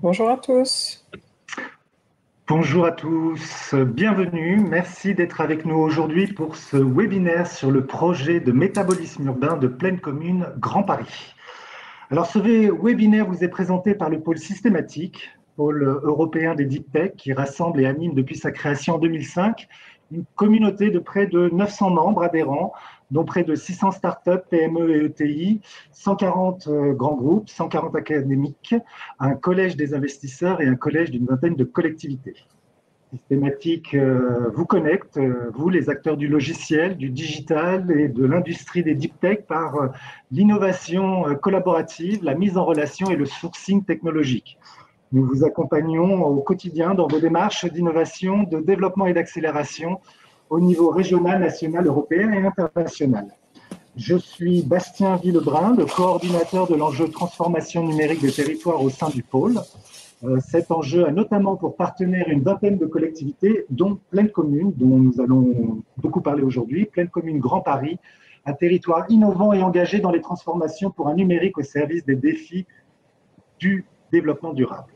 Bonjour à tous. Bonjour à tous, bienvenue. Merci d'être avec nous aujourd'hui pour ce webinaire sur le projet de métabolisme urbain de Plaine Commune Grand Paris. Alors ce webinaire vous est présenté par le pôle systématique, pôle européen des Deep Tech, qui rassemble et anime depuis sa création en 2005 une communauté de près de 900 membres adhérents, dont près de 600 startups, PME et ETI, 140 grands groupes, 140 académiques, un collège des investisseurs et un collège d'une vingtaine de collectivités. Systématique vous connecte, vous les acteurs du logiciel, du digital et de l'industrie des deep tech par l'innovation collaborative, la mise en relation et le sourcing technologique. Nous vous accompagnons au quotidien dans vos démarches d'innovation, de développement et d'accélération au niveau régional, national, européen et international. Je suis Bastien Villebrun, le coordinateur de l'enjeu transformation numérique des territoires au sein du pôle. Cet enjeu a notamment pour partenaire une vingtaine de collectivités, dont Plaine Commune, dont nous allons beaucoup parler aujourd'hui, Plaine Commune Grand Paris, un territoire innovant et engagé dans les transformations pour un numérique au service des défis du développement durable.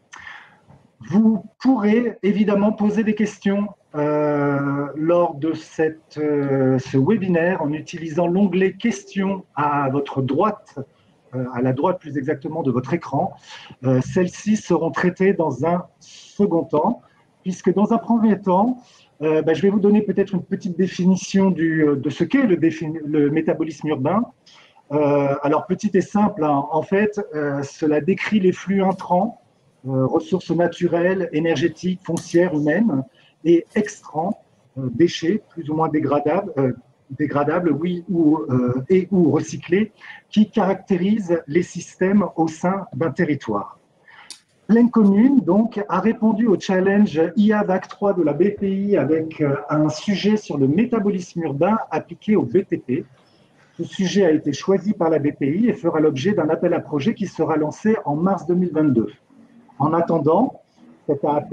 Vous pourrez évidemment poser des questions lors de ce webinaire en utilisant l'onglet « Questions » à votre droite, à la droite plus exactement de votre écran. Celles-ci seront traitées dans un second temps, puisque dans un premier temps, je vais vous donner peut-être une petite définition de ce qu'est le métabolisme urbain. Alors, petit et simple, hein, en fait, cela décrit les flux intrants, ressources naturelles, énergétiques, foncières, humaines, et extrants, déchets plus ou moins dégradables, oui, ou recyclés, qui caractérisent les systèmes au sein d'un territoire. Plaine Commune, donc, a répondu au challenge IA VAC 3 de la BPI avec un sujet sur le métabolisme urbain appliqué au BTP. Ce sujet a été choisi par la BPI et fera l'objet d'un appel à projet qui sera lancé en mars 2022. En attendant cet AAP,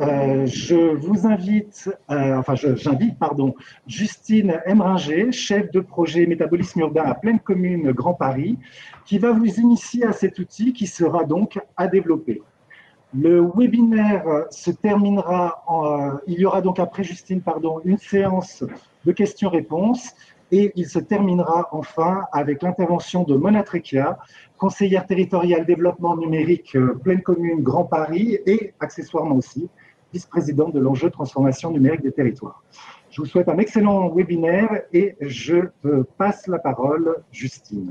j'invite Justine Emringer, chef de projet métabolisme urbain à Plaine Commune Grand Paris, qui va vous initier à cet outil qui sera donc à développer. Le webinaire se terminera, il y aura donc après Justine, une séance de questions-réponses et il se terminera enfin avec l'intervention de Mona Trecchia, conseillère territoriale développement numérique Plaine Commune Grand Paris et accessoirement aussi vice-présidente de l'enjeu transformation numérique des territoires. Je vous souhaite un excellent webinaire et je passe la parole, Justine.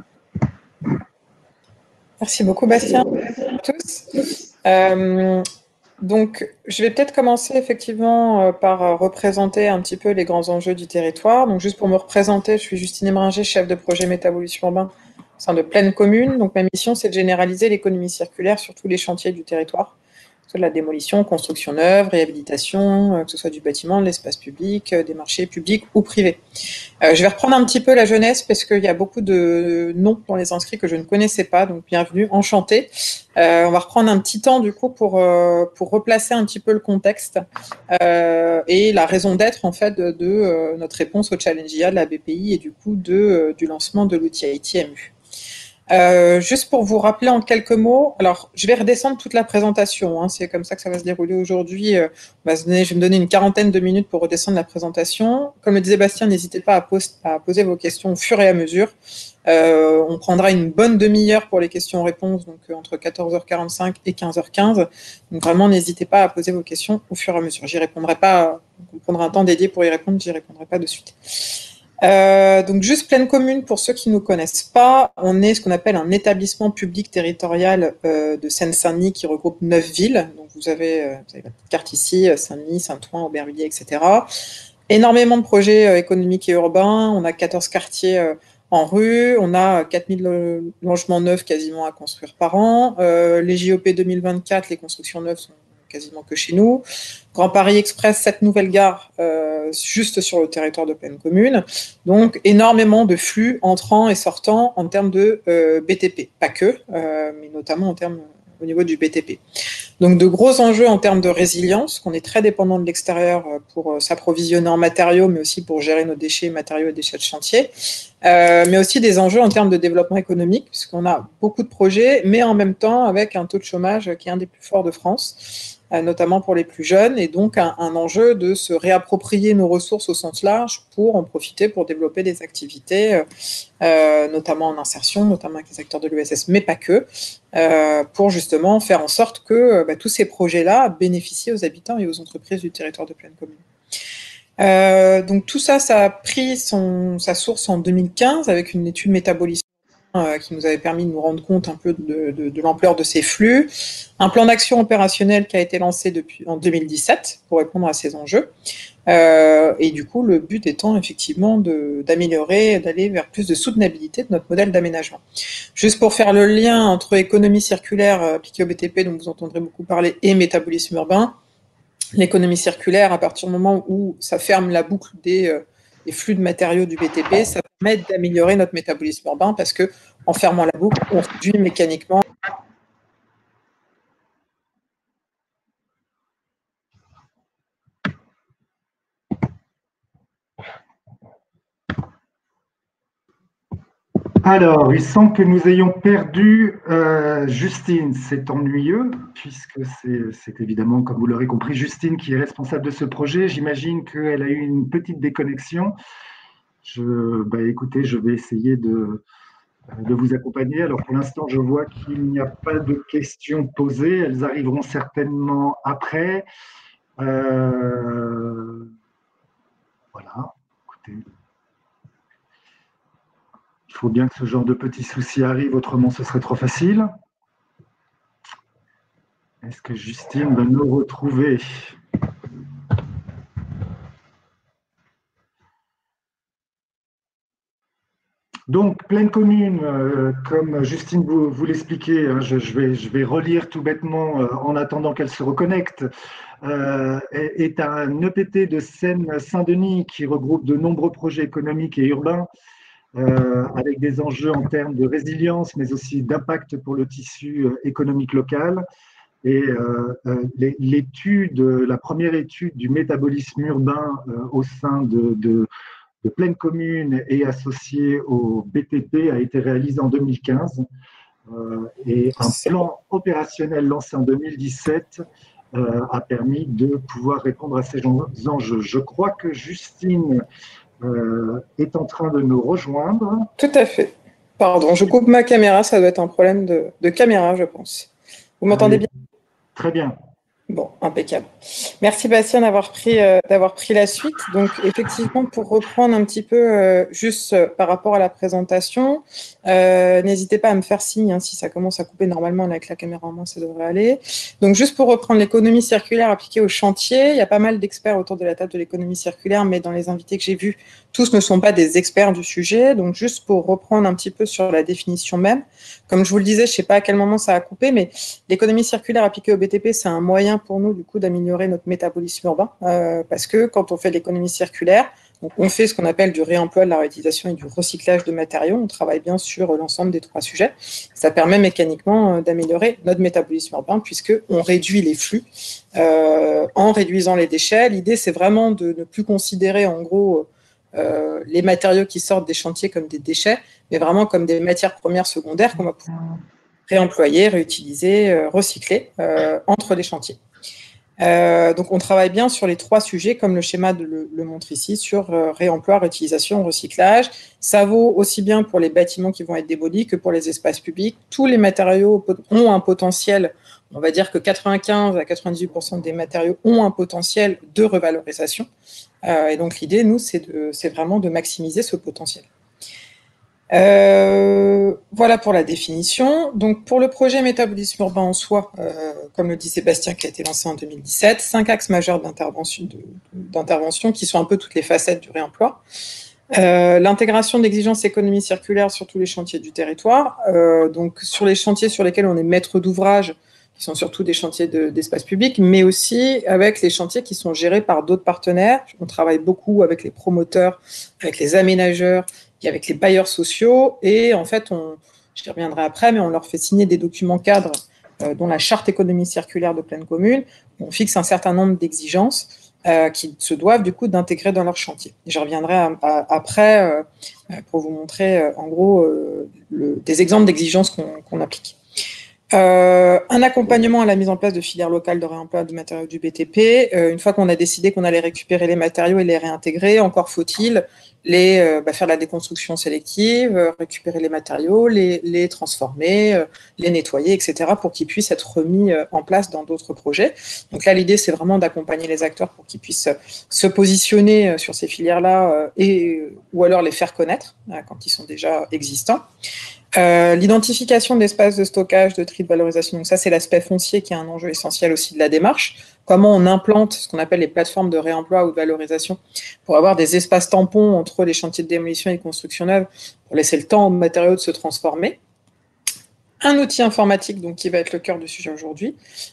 Merci beaucoup, Bastien. À tous. Donc, je vais peut-être commencer effectivement par représenter un petit peu les grands enjeux du territoire. Donc, juste pour me représenter, je suis Justine Emringer, chef de projet métabolisme urbain au sein de Plaine Commune. Donc, ma mission, c'est de généraliser l'économie circulaire sur tous les chantiers du territoire, que ce soit de la démolition, construction neuve, réhabilitation, que ce soit du bâtiment, de l'espace public, des marchés publics ou privés. Je vais reprendre un petit peu la jeunesse parce qu'il y a beaucoup de noms dans les inscrits que je ne connaissais pas, donc bienvenue, enchantée. On va reprendre un petit temps du coup pour replacer un petit peu le contexte et la raison d'être en fait de notre réponse au challenge IA de la BPI et du coup du lancement de l'outil ITMU. Juste pour vous rappeler en quelques mots, alors je vais redescendre toute la présentation, hein, c'est comme ça que ça va se dérouler aujourd'hui. Je vais me donner une quarantaine de minutes pour redescendre la présentation. Comme le disait Bastien, n'hésitez pas à poser vos questions au fur et à mesure. On prendra une bonne demi-heure pour les questions-réponses, donc entre 14h45 et 15h15. Donc vraiment, n'hésitez pas à poser vos questions au fur et à mesure. J'y répondrai pas, on prendra un temps dédié pour y répondre, j'y répondrai pas de suite. Donc juste Plaine Commune, pour ceux qui ne nous connaissent pas, on est ce qu'on appelle un établissement public territorial de Seine-Saint-Denis qui regroupe 9 villes. Donc vous avez la petite carte ici, Saint-Denis, Saint-Ouen, Aubervilliers, etc. Énormément de projets économiques et urbains, on a 14 quartiers en rue, on a 4000 logements neufs quasiment à construire par an. Les JOP 2024, les constructions neuves sont quasiment que chez nous. Grand Paris Express, 7 nouvelles gares juste sur le territoire de Plaine Commune. Donc, énormément de flux entrants et sortants en termes de BTP. Pas que, mais notamment en termes au niveau du BTP. Donc, de gros enjeux en termes de résilience, qu'on est très dépendant de l'extérieur pour s'approvisionner en matériaux, mais aussi pour gérer nos déchets, matériaux et déchets de chantier. Mais aussi des enjeux en termes de développement économique, puisqu'on a beaucoup de projets, mais en même temps avec un taux de chômage qui est un des plus forts de France, notamment pour les plus jeunes, et donc un enjeu de se réapproprier nos ressources au sens large pour en profiter pour développer des activités, notamment en insertion, notamment avec les acteurs de l'ESS, mais pas que, pour justement faire en sorte que tous ces projets-là bénéficient aux habitants et aux entreprises du territoire de Plaine Commune. Donc tout ça, ça a pris sa source en 2015 avec une étude métabolisme qui nous avait permis de nous rendre compte un peu de l'ampleur de ces flux. Un plan d'action opérationnel qui a été lancé en 2017 pour répondre à ces enjeux. Et du coup, le but étant effectivement d'améliorer, d'aller vers plus de soutenabilité de notre modèle d'aménagement. Juste pour faire le lien entre économie circulaire appliquée au BTP, dont vous entendrez beaucoup parler, et métabolisme urbain, l'économie circulaire, à partir du moment où ça ferme la boucle des flux de matériaux du BTP, ça permet d'améliorer notre métabolisme urbain parce que en fermant la boucle, on réduit mécaniquement. Alors, il semble que nous ayons perdu Justine. C'est ennuyeux, puisque c'est évidemment, comme vous l'aurez compris, Justine qui est responsable de ce projet. J'imagine qu'elle a eu une petite déconnexion. Écoutez, je vais essayer de vous accompagner. Alors, pour l'instant, je vois qu'il n'y a pas de questions posées. Elles arriveront certainement après. Voilà, écoutez. Il faut bien que ce genre de petits soucis arrivent, autrement ce serait trop facile. Est-ce que Justine va nous retrouver? Donc, Plaine Commune, comme Justine vous l'expliquait, hein, je vais relire tout bêtement en attendant qu'elle se reconnecte, est un EPT de Seine-Saint-Denis qui regroupe de nombreux projets économiques et urbains avec des enjeux en termes de résilience, mais aussi d'impact pour le tissu économique local. Et la première étude du métabolisme urbain au sein de Plaine Commune et associée au BTP a été réalisée en 2015. Et un plan opérationnel lancé en 2017 a permis de pouvoir répondre à ces enjeux. Je crois que Justine est en train de nous rejoindre. Tout à fait. Pardon, je coupe ma caméra, ça doit être un problème de caméra, je pense. Vous m'entendez bien? Très bien. Bon, impeccable. Merci Bastien d'avoir pris la suite. Donc effectivement, pour reprendre un petit peu juste par rapport à la présentation, n'hésitez pas à me faire signe hein, si ça commence à couper normalement avec la caméra en main, ça devrait aller. Donc juste pour reprendre l'économie circulaire appliquée au chantier, il y a pas mal d'experts autour de la table de l'économie circulaire, mais dans les invités que j'ai vus, tous ne sont pas des experts du sujet. Donc juste pour reprendre un petit peu sur la définition même, comme je vous le disais, je ne sais pas à quel moment ça a coupé, mais l'économie circulaire appliquée au BTP, c'est un moyen pour nous, du coup, d'améliorer notre métabolisme urbain, parce que quand on fait de l'économie circulaire, donc on fait ce qu'on appelle du réemploi, de la réutilisation et du recyclage de matériaux. On travaille bien sur l'ensemble des trois sujets. Ça permet mécaniquement d'améliorer notre métabolisme urbain, puisqu'on réduit les flux en réduisant les déchets. L'idée, c'est vraiment de ne plus considérer, en gros, les matériaux qui sortent des chantiers comme des déchets, mais vraiment comme des matières premières secondaires qu'on va pouvoir réemployer, réutiliser, recycler entre les chantiers. Donc on travaille bien sur les trois sujets, comme le schéma le montre ici, sur réemploi, réutilisation, recyclage. Ça vaut aussi bien pour les bâtiments qui vont être démolis que pour les espaces publics. Tous les matériaux ont un potentiel, on va dire que 95 à 98% des matériaux ont un potentiel de revalorisation. Et donc l'idée, nous, c'est vraiment de maximiser ce potentiel. Voilà pour la définition. Donc pour le projet métabolisme urbain en soi, comme le dit Sébastien, qui a été lancé en 2017, 5 axes majeurs d'intervention qui sont un peu toutes les facettes du réemploi. L'intégration d'exigences économie circulaire sur tous les chantiers du territoire. Donc sur les chantiers sur lesquels on est maître d'ouvrage, qui sont surtout des chantiers d'espace public, mais aussi avec les chantiers qui sont gérés par d'autres partenaires. On travaille beaucoup avec les promoteurs, avec les aménageurs, et avec les bailleurs sociaux, et en fait, j'y reviendrai après, mais on leur fait signer des documents cadres dont la charte économie circulaire de Pleine Commune, on fixe un certain nombre d'exigences qui se doivent du coup d'intégrer dans leur chantier. Je reviendrai après pour vous montrer en gros des exemples d'exigences qu'on applique. Un accompagnement à la mise en place de filières locales de réemploi de matériaux du BTP. Une fois qu'on a décidé qu'on allait récupérer les matériaux et les réintégrer, encore faut-il faire la déconstruction sélective, récupérer les matériaux, les transformer, les nettoyer, etc., pour qu'ils puissent être remis en place dans d'autres projets. Donc là, l'idée, c'est vraiment d'accompagner les acteurs pour qu'ils puissent se positionner sur ces filières-là ou alors les faire connaître quand ils sont déjà existants. L'identification d'espaces de stockage, de tri, de valorisation, donc ça c'est l'aspect foncier qui est un enjeu essentiel aussi de la démarche. Comment on implante ce qu'on appelle les plateformes de réemploi ou de valorisation pour avoir des espaces tampons entre les chantiers de démolition et de construction neuve pour laisser le temps aux matériaux de se transformer. Un outil informatique donc, qui va être le cœur du sujet aujourd'hui,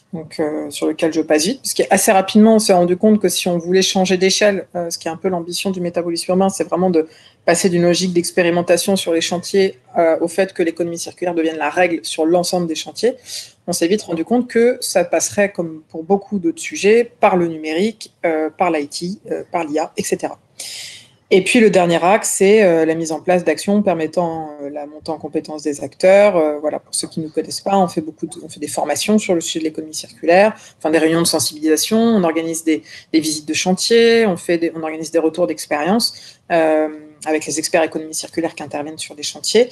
sur lequel je passe vite, parce qu'assez rapidement, on s'est rendu compte que si on voulait changer d'échelle, ce qui est un peu l'ambition du métabolisme urbain, c'est vraiment de passer d'une logique d'expérimentation sur les chantiers au fait que l'économie circulaire devienne la règle sur l'ensemble des chantiers. On s'est vite rendu compte que ça passerait, comme pour beaucoup d'autres sujets, par le numérique, par l'IT, par l'IA, etc. Et puis le dernier axe, c'est la mise en place d'actions permettant la montée en compétence des acteurs. Voilà, pour ceux qui ne nous connaissent pas, on fait des formations sur le sujet de l'économie circulaire, enfin des réunions de sensibilisation, on organise des visites de chantier, on organise des retours d'expérience avec les experts économie circulaire qui interviennent sur des chantiers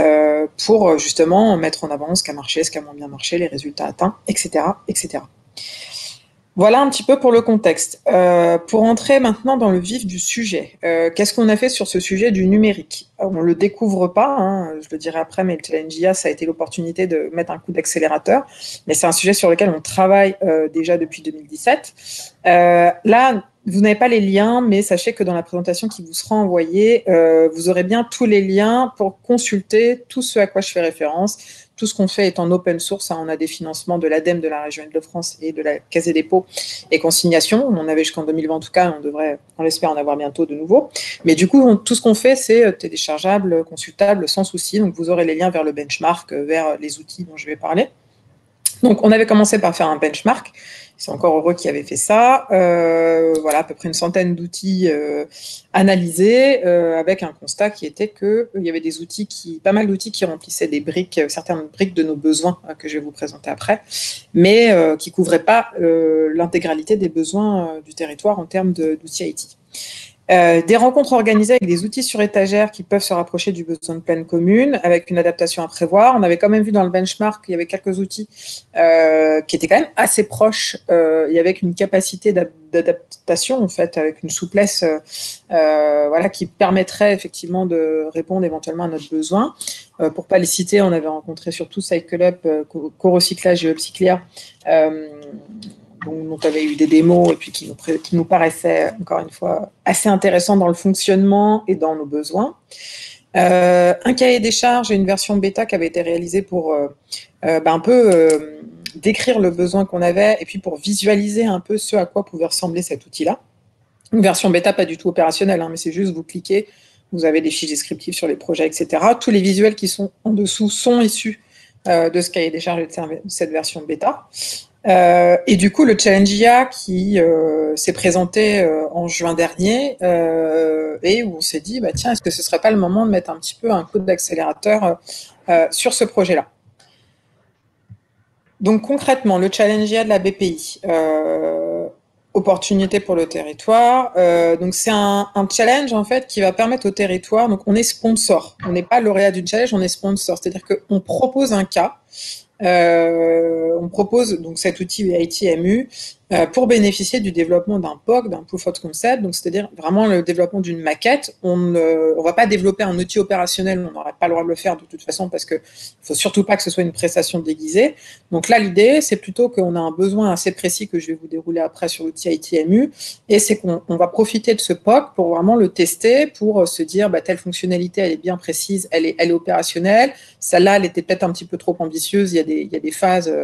pour justement mettre en avant ce qui a marché, ce qui a moins bien marché, les résultats atteints, etc., etc. Voilà un petit peu pour le contexte. Pour entrer maintenant dans le vif du sujet, qu'est-ce qu'on a fait sur ce sujet du numérique? On ne le découvre pas, hein, je le dirai après, mais le Challenge IA, ça a été l'opportunité de mettre un coup d'accélérateur. Mais c'est un sujet sur lequel on travaille déjà depuis 2017. Là, vous n'avez pas les liens, mais sachez que dans la présentation qui vous sera envoyée, vous aurez bien tous les liens pour consulter tout ce à quoi je fais référence. Tout ce qu'on fait est en open source. On a des financements de l'ADEME de la région Île-de-France et de la Caisse des dépôts et consignations. On en avait jusqu'en 2020 en tout cas. On l'espère en avoir bientôt de nouveau. Mais du coup, tout ce qu'on fait, c'est téléchargeable, consultable, sans souci. Donc, vous aurez les liens vers le benchmark, vers les outils dont je vais parler. Donc, on avait commencé par faire un benchmark. C'est encore heureux qu'il avait fait ça. Voilà, à peu près une centaine d'outils analysés, avec un constat qui était qu'il y avait pas mal d'outils qui remplissaient certaines briques de nos besoins que je vais vous présenter après, mais qui ne couvraient pas l'intégralité des besoins du territoire en termes d'outils IT. Des rencontres organisées avec des outils sur étagère qui peuvent se rapprocher du besoin de Pleine Commune, avec une adaptation à prévoir. On avait quand même vu dans le benchmark qu'il y avait quelques outils qui étaient quand même assez proches et avec une capacité d'adaptation, en fait, avec une souplesse voilà, qui permettrait effectivement de répondre éventuellement à notre besoin. Pour ne pas les citer, on avait rencontré surtout Cycle Up, Corecyclage et Upcyclia, dont avait eu des démos et puis qui nous paraissaient, encore une fois, assez intéressants dans le fonctionnement et dans nos besoins. Un cahier des charges et une version bêta qui avait été réalisée pour un peu décrire le besoin qu'on avait et puis pour visualiser un peu ce à quoi pouvait ressembler cet outil-là. Une version bêta pas du tout opérationnelle, hein, mais c'est juste vous cliquez, vous avez des fiches descriptives sur les projets, etc. Tous les visuels qui sont en dessous sont issus de ce cahier des charges et de cette version bêta. Et du coup, le Challenge IA qui s'est présenté en juin dernier et où on s'est dit, tiens, est-ce que ce serait pas le moment de mettre un petit peu un coup d'accélérateur sur ce projet-là? Donc concrètement, le Challenge IA de la BPI, opportunité pour le territoire. Donc c'est un challenge en fait qui va permettre au territoire. Donc on est sponsor, on n'est pas lauréat du challenge, on est sponsor, c'est-à-dire qu'on propose un cas. On propose donc cet outil ITMU pour bénéficier du développement d'un POC, d'un Proof of Concept, donc c'est-à-dire vraiment le développement d'une maquette. On ne va pas développer un outil opérationnel, on n'aurait pas le droit de le faire de toute façon parce qu'il ne faut surtout pas que ce soit une prestation déguisée. Donc là, l'idée, c'est plutôt qu'on a un besoin assez précis que je vais vous dérouler après sur l'outil ITMU, et c'est qu'on va profiter de ce POC pour vraiment le tester, pour se dire telle fonctionnalité, elle est bien précise, elle est opérationnelle, celle-là, elle était peut-être un petit peu trop ambitieuse, il y a des phases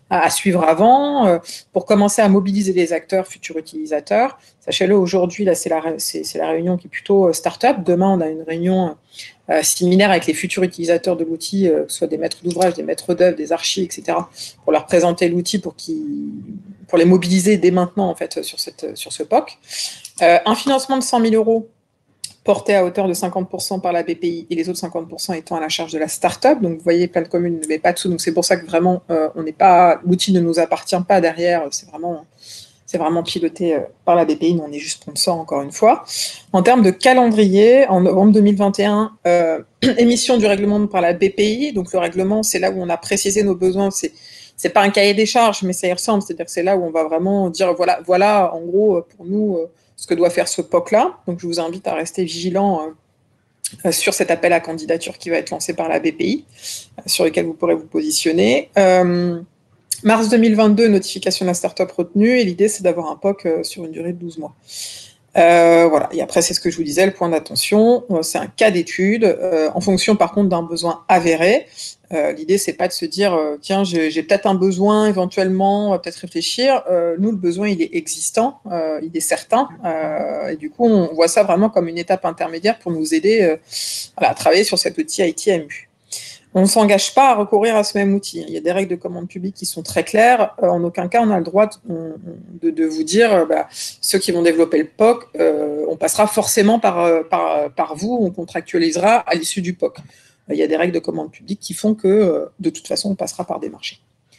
à suivre avant, pour commencer à mobiliser les acteurs, futurs utilisateurs. Sachez-le, aujourd'hui, là, c'est la réunion qui est plutôt start-up. Demain, on a une réunion similaire avec les futurs utilisateurs de l'outil, que ce soit des maîtres d'ouvrage, des maîtres d'œuvre, des archis, etc., pour leur présenter l'outil pour les mobiliser dès maintenant, en fait, sur ce POC. Un financement de 100 000 euros porté à hauteur de 50% par la BPI et les autres 50% étant à la charge de la start-up. Donc, vous voyez, Pleine Commune ne met pas de sous. Donc, c'est pour ça que vraiment, l'outil ne nous appartient pas derrière. C'est vraiment piloté par la BPI. Nous, on est juste sponsor, encore une fois. En termes de calendrier, en novembre 2021, émission du règlement par la BPI. Donc, le règlement, c'est là où on a précisé nos besoins. C'est pas un cahier des charges, mais ça y ressemble. C'est-à-dire que c'est là où on va vraiment dire, voilà en gros, pour nous, ce que doit faire ce POC-là. Donc, je vous invite à rester vigilant sur cet appel à candidature qui va être lancé par la BPI, sur lequel vous pourrez vous positionner. Mars 2022, notification de la start-up retenue, et l'idée, c'est d'avoir un POC sur une durée de 12 mois. Voilà. Et après, c'est ce que je vous disais, le point d'attention, c'est un cas d'étude, en fonction, par contre, d'un besoin avéré. L'idée, c'est pas de se dire, tiens, j'ai peut-être un besoin, éventuellement, on va peut-être réfléchir. Nous, le besoin, il est existant, il est certain, et du coup, on voit ça vraiment comme une étape intermédiaire pour nous aider à travailler sur cet outil IT-AMU. On ne s'engage pas à recourir à ce même outil. Il y a des règles de commande publique qui sont très claires. En aucun cas, on a le droit de vous dire, ceux qui vont développer le POC, on passera forcément par vous, on contractualisera à l'issue du POC. Il y a des règles de commande publique qui font que, de toute façon, on passera par des marchés.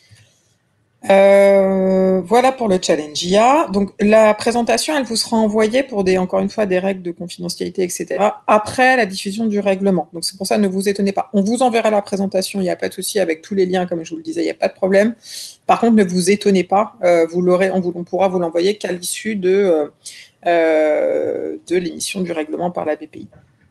Voilà pour le challenge IA. Donc la présentation, elle vous sera envoyée pour encore une fois, des règles de confidentialité, etc. après la diffusion du règlement. Donc c'est pour ça, ne vous étonnez pas. On vous enverra la présentation, il n'y a pas de souci avec tous les liens, comme je vous le disais, il n'y a pas de problème. Par contre, ne vous étonnez pas, on pourra vous l'envoyer qu'à l'issue de l'émission du règlement par la BPI.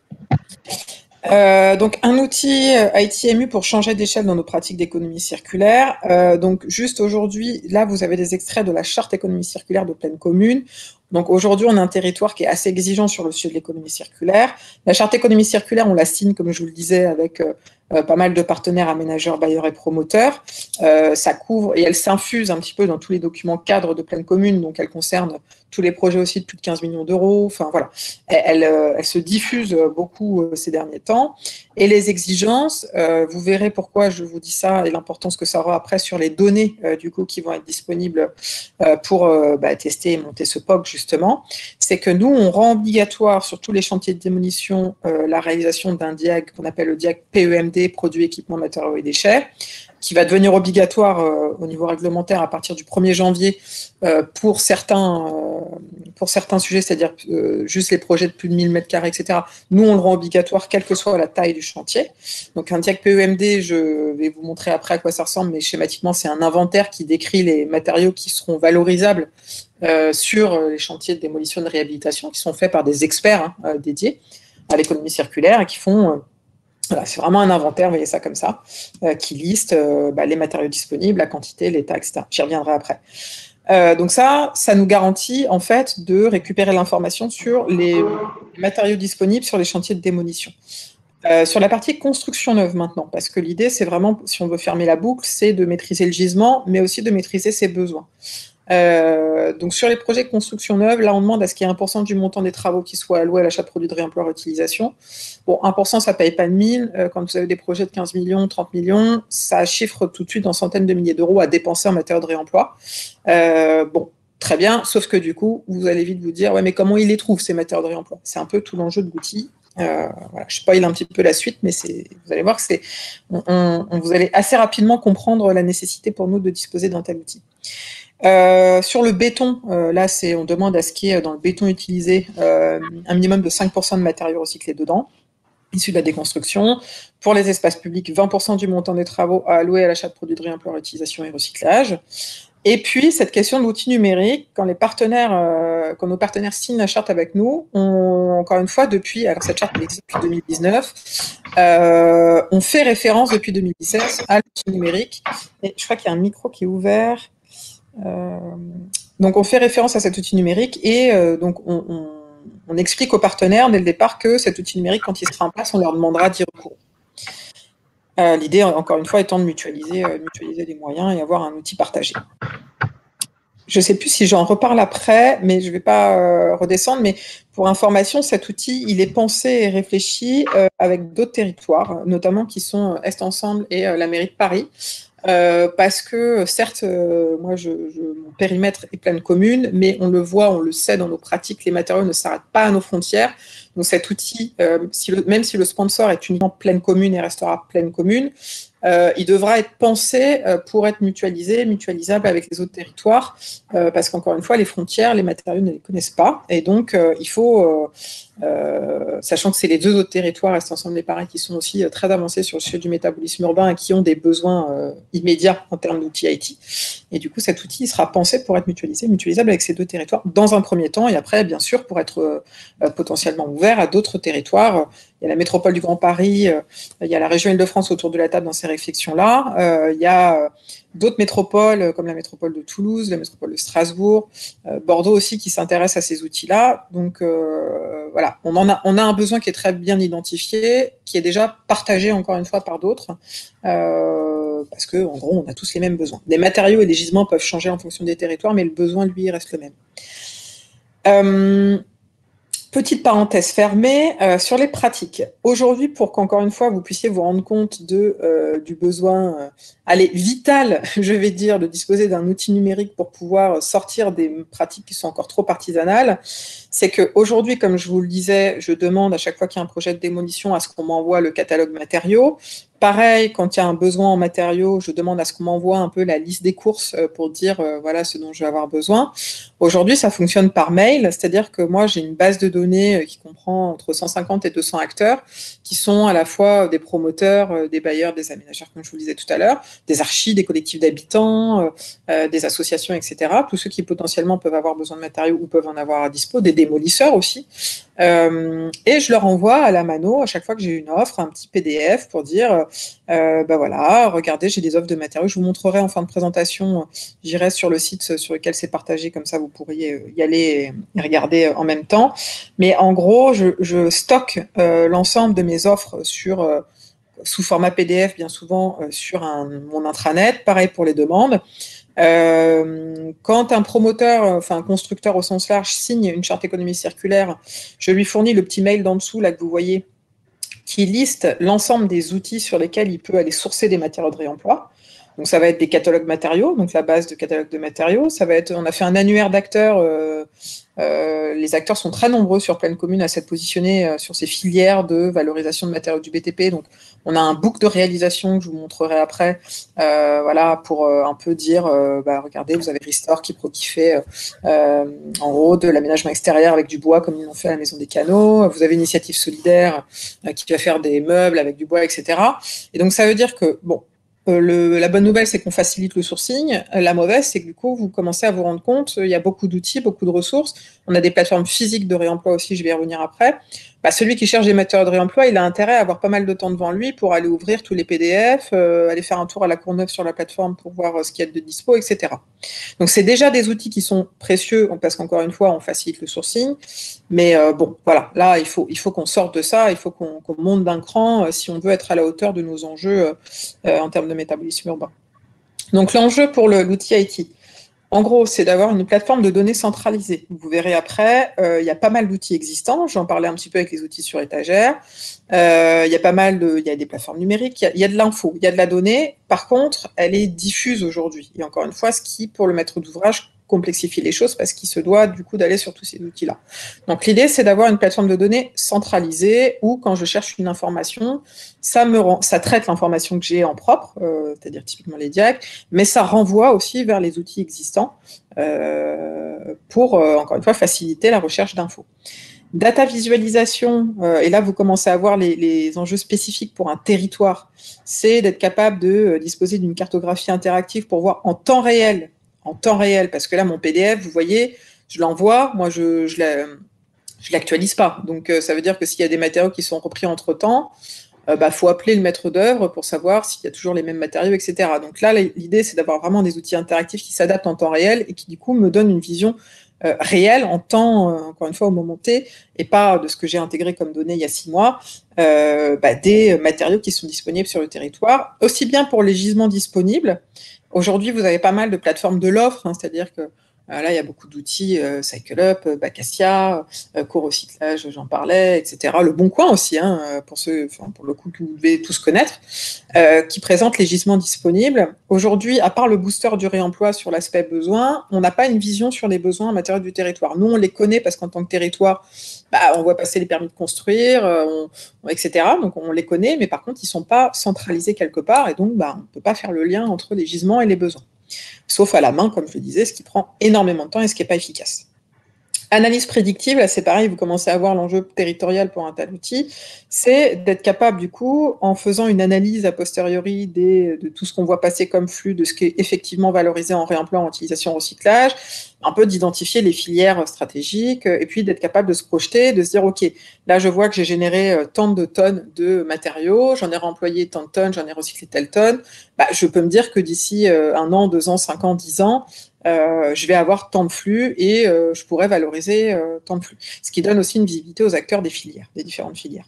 Donc un outil ITMU pour changer d'échelle dans nos pratiques d'économie circulaire. Donc juste aujourd'hui, là vous avez des extraits de la charte économie circulaire de Pleine Commune. Donc aujourd'hui, on a un territoire qui est assez exigeant sur le sujet de l'économie circulaire. La charte économie circulaire, on la signe, comme je vous le disais, avec pas mal de partenaires, aménageurs, bailleurs et promoteurs. Ça couvre et elle s'infuse un petit peu dans tous les documents cadres de Pleine Commune, donc elle concerne tous les projets aussi de plus de 15 millions d'euros. Enfin voilà, elle se diffuse beaucoup ces derniers temps. Et les exigences, vous verrez pourquoi je vous dis ça et l'importance que ça aura après sur les données du coup qui vont être disponibles pour tester et monter ce POC justement. C'est que nous, on rend obligatoire sur tous les chantiers de démolition la réalisation d'un diag qu'on appelle le diag PEMD, produits, équipements, matériaux et déchets, qui va devenir obligatoire au niveau réglementaire à partir du 1er janvier pour certains sujets, c'est-à-dire juste les projets de plus de 1000 m², etc. Nous, on le rend obligatoire quelle que soit la taille du chantier. Donc, un diag PEMD, je vais vous montrer après à quoi ça ressemble, mais schématiquement, c'est un inventaire qui décrit les matériaux qui seront valorisables sur les chantiers de démolition et de réhabilitation, qui sont faits par des experts dédiés à l'économie circulaire et qui font... Voilà, c'est vraiment un inventaire, vous voyez ça comme ça, qui liste les matériaux disponibles, la quantité, l'état, etc. J'y reviendrai après. Donc ça nous garantit en fait de récupérer l'information sur les matériaux disponibles sur les chantiers de démolition. Sur la partie construction neuve maintenant, parce que l'idée c'est vraiment, si on veut fermer la boucle, c'est de maîtriser le gisement, mais aussi de maîtriser ses besoins. Donc sur les projets de construction neuve, là on demande à ce qu'il y ait 1% du montant des travaux qui soit alloué à l'achat de produits de réemploi réutilisation. Bon, 1% ça paye pas de mine, quand vous avez des projets de 15 millions, 30 millions, ça chiffre tout de suite en centaines de milliers d'euros à dépenser en matériaux de réemploi. Bon, très bien, sauf que du coup, vous allez vite vous dire, ouais mais comment ils les trouvent ces matériaux de réemploi? C'est un peu tout l'enjeu de l'outil. Voilà, je spoil un petit peu la suite, mais vous allez voir que vous allez assez rapidement comprendre la nécessité pour nous de disposer d'un tel outil. Sur le béton, là, on demande à ce qu'il y ait dans le béton utilisé un minimum de 5% de matériaux recyclés dedans, issus de la déconstruction. Pour les espaces publics, 20% du montant des travaux à allouer à l'achat de produits de réemploi, réutilisation et recyclage. Et puis, cette question de l'outil numérique, quand nos partenaires signent la charte avec nous, encore une fois, alors cette charte existe depuis 2019, on fait référence depuis 2017 à l'outil numérique. Et je crois qu'il y a un micro qui est ouvert. Donc on fait référence à cet outil numérique et donc on explique aux partenaires dès le départ que cet outil numérique, quand il sera en place, on leur demandera d'y recourir. L'idée, encore une fois, étant de mutualiser les moyens et avoir un outil partagé. Je ne sais plus si j'en reparle après, mais je ne vais pas redescendre. Mais pour information, cet outil, il est pensé et réfléchi avec d'autres territoires, notamment qui sont Est Ensemble et la mairie de Paris. Parce que certes, moi, mon périmètre est pleine commune, mais on le voit, on le sait dans nos pratiques, les matériaux ne s'arrêtent pas à nos frontières. Donc cet outil, même si le sponsor est uniquement pleine commune et restera pleine commune, il devra être pensé pour être mutualisable avec les autres territoires, parce qu'encore une fois, les frontières, les matériaux ne les connaissent pas, et donc il faut, sachant que c'est les deux autres territoires, Est Ensemble et Paris, qui sont aussi très avancés sur le sujet du métabolisme urbain et qui ont des besoins immédiats en termes d'outils IT, et du coup cet outil sera pensé pour être mutualisable avec ces deux territoires dans un premier temps, et après, bien sûr, pour être potentiellement ouvert à d'autres territoires. Il y a la métropole du Grand Paris, il y a la région Île-de-France autour de la table dans ces réflexions-là. Il y a d'autres métropoles, comme la métropole de Toulouse, la métropole de Strasbourg, Bordeaux aussi, qui s'intéressent à ces outils-là. Donc voilà, on a un besoin qui est très bien identifié, qui est déjà partagé encore une fois par d'autres, parce que en gros, on a tous les mêmes besoins. Les matériaux et les gisements peuvent changer en fonction des territoires, mais le besoin, lui, reste le même. Petite parenthèse fermée sur les pratiques. Aujourd'hui, pour qu'encore une fois, vous puissiez vous rendre compte du besoin vital, je vais dire, de disposer d'un outil numérique pour pouvoir sortir des pratiques qui sont encore trop artisanales, c'est qu'aujourd'hui, comme je vous le disais, je demande à chaque fois qu'il y a un projet de démolition à ce qu'on m'envoie le catalogue matériaux. Pareil, quand il y a un besoin en matériaux, je demande à ce qu'on m'envoie un peu la liste des courses pour dire voilà ce dont je vais avoir besoin. Aujourd'hui, ça fonctionne par mail, c'est-à-dire que moi, j'ai une base de données qui comprend entre 150 et 200 acteurs, qui sont à la fois des promoteurs, des bailleurs, des aménageurs, comme je vous le disais tout à l'heure, des archis, des collectifs d'habitants, des associations, etc. Tous ceux qui potentiellement peuvent avoir besoin de matériaux ou peuvent en avoir à dispo, des démolisseurs aussi. Et je leur envoie à la mano, à chaque fois que j'ai une offre, un petit PDF pour dire bah voilà, regardez, j'ai des offres de matériaux. Je vous montrerai en fin de présentation, j'irai sur le site sur lequel c'est partagé, comme ça vous pourriez y aller et regarder en même temps. Mais en gros, je stocke l'ensemble de mes offres sous format PDF, bien souvent sur mon intranet. Pareil pour les demandes. Quand un promoteur, enfin un constructeur au sens large, signe une charte économie circulaire, je lui fournis le petit mail d'en dessous là que vous voyez, qui liste l'ensemble des outils sur lesquels il peut aller sourcer des matériaux de réemploi. Donc ça va être des catalogues matériaux, donc la base de catalogue de matériaux. Ça va être, on a fait un annuaire d'acteurs. Les acteurs sont très nombreux sur Pleine Commune à s'être positionnés sur ces filières de valorisation de matériaux du BTP. Donc on a un book de réalisation que je vous montrerai après, voilà, pour un peu dire, bah, regardez, vous avez Restore qui fait en gros de l'aménagement extérieur avec du bois comme ils l'ont fait à la Maison des Canaux. Vous avez Initiative Solidaire qui va faire des meubles avec du bois, etc. Et donc ça veut dire que, bon, la bonne nouvelle, c'est qu'on facilite le sourcing. La mauvaise, c'est que du coup, vous commencez à vous rendre compte, il y a beaucoup d'outils, beaucoup de ressources. On a des plateformes physiques de réemploi aussi, je vais y revenir après. Bah, celui qui cherche des matériaux de réemploi, il a intérêt à avoir pas mal de temps devant lui pour aller ouvrir tous les PDF, aller faire un tour à la Courneuve sur la plateforme pour voir ce qu'il y a de dispo, etc. Donc, c'est déjà des outils qui sont précieux parce qu'encore une fois, on facilite le sourcing. Mais bon, voilà, là, il faut qu'on sorte de ça, il faut qu'on monte d'un cran si on veut être à la hauteur de nos enjeux en termes de métabolisme urbain. Donc, l'enjeu pour l'outil IT, en gros, c'est d'avoir une plateforme de données centralisée. Vous verrez après, il y a pas mal d'outils existants. J'en parlais un petit peu avec les outils sur étagère. Il y a des plateformes numériques, il y a de l'info, il y a de la donnée. Par contre, elle est diffuse aujourd'hui. Et encore une fois, ce qui, pour le maître d'ouvrage, complexifie les choses parce qu'il se doit du coup d'aller sur tous ces outils-là. Donc l'idée, c'est d'avoir une plateforme de données centralisée où quand je cherche une information, ça traite l'information que j'ai en propre, c'est-à-dire typiquement les diacs, mais ça renvoie aussi vers les outils existants pour, encore une fois, faciliter la recherche d'infos. Data visualisation, et là vous commencez à voir les enjeux spécifiques pour un territoire, c'est d'être capable de disposer d'une cartographie interactive pour voir en temps réel, parce que là mon PDF, vous voyez, je l'envoie, moi je l'actualise pas, donc ça veut dire que s'il y a des matériaux qui sont repris entre-temps, faut appeler le maître d'œuvre pour savoir s'il y a toujours les mêmes matériaux, etc. Donc là, l'idée, c'est d'avoir vraiment des outils interactifs qui s'adaptent en temps réel et qui, du coup, me donnent une vision réelles en temps, encore une fois, au moment T, et pas de ce que j'ai intégré comme données il y a 6 mois, des matériaux qui sont disponibles sur le territoire, aussi bien pour les gisements disponibles. Aujourd'hui, vous avez pas mal de plateformes de l'offre, hein, c'est-à-dire que là, il y a beaucoup d'outils, CycleUp, Bacassia, Corecyclage, j'en parlais, etc. Le Bon Coin aussi, hein, pour le coup que vous devez tous connaître, qui présentent les gisements disponibles. Aujourd'hui, à part le booster du réemploi sur l'aspect besoin, on n'a pas une vision sur les besoins en matériaux du territoire. Nous, on les connaît parce qu'en tant que territoire, on voit passer les permis de construire, etc. Donc on les connaît, mais par contre, ils ne sont pas centralisés quelque part, et donc on ne peut pas faire le lien entre les gisements et les besoins. Sauf à la main, comme je le disais, ce qui prend énormément de temps et ce qui n'est pas efficace. Analyse prédictive, là c'est pareil, vous commencez à voir l'enjeu territorial pour un tel outil, c'est d'être capable du coup, en faisant une analyse a posteriori de tout ce qu'on voit passer comme flux, de ce qui est effectivement valorisé en réemploi, en utilisation, en recyclage, un peu d'identifier les filières stratégiques, et puis d'être capable de se projeter, de se dire ok, là je vois que j'ai généré tant de tonnes de matériaux, j'en ai réemployé tant de tonnes, j'en ai recyclé telle tonne, je peux me dire que d'ici 1 an, 2 ans, 5 ans, 10 ans, je vais avoir tant de flux et je pourrais valoriser tant de flux. Ce qui donne aussi une visibilité aux acteurs des filières, des différentes filières.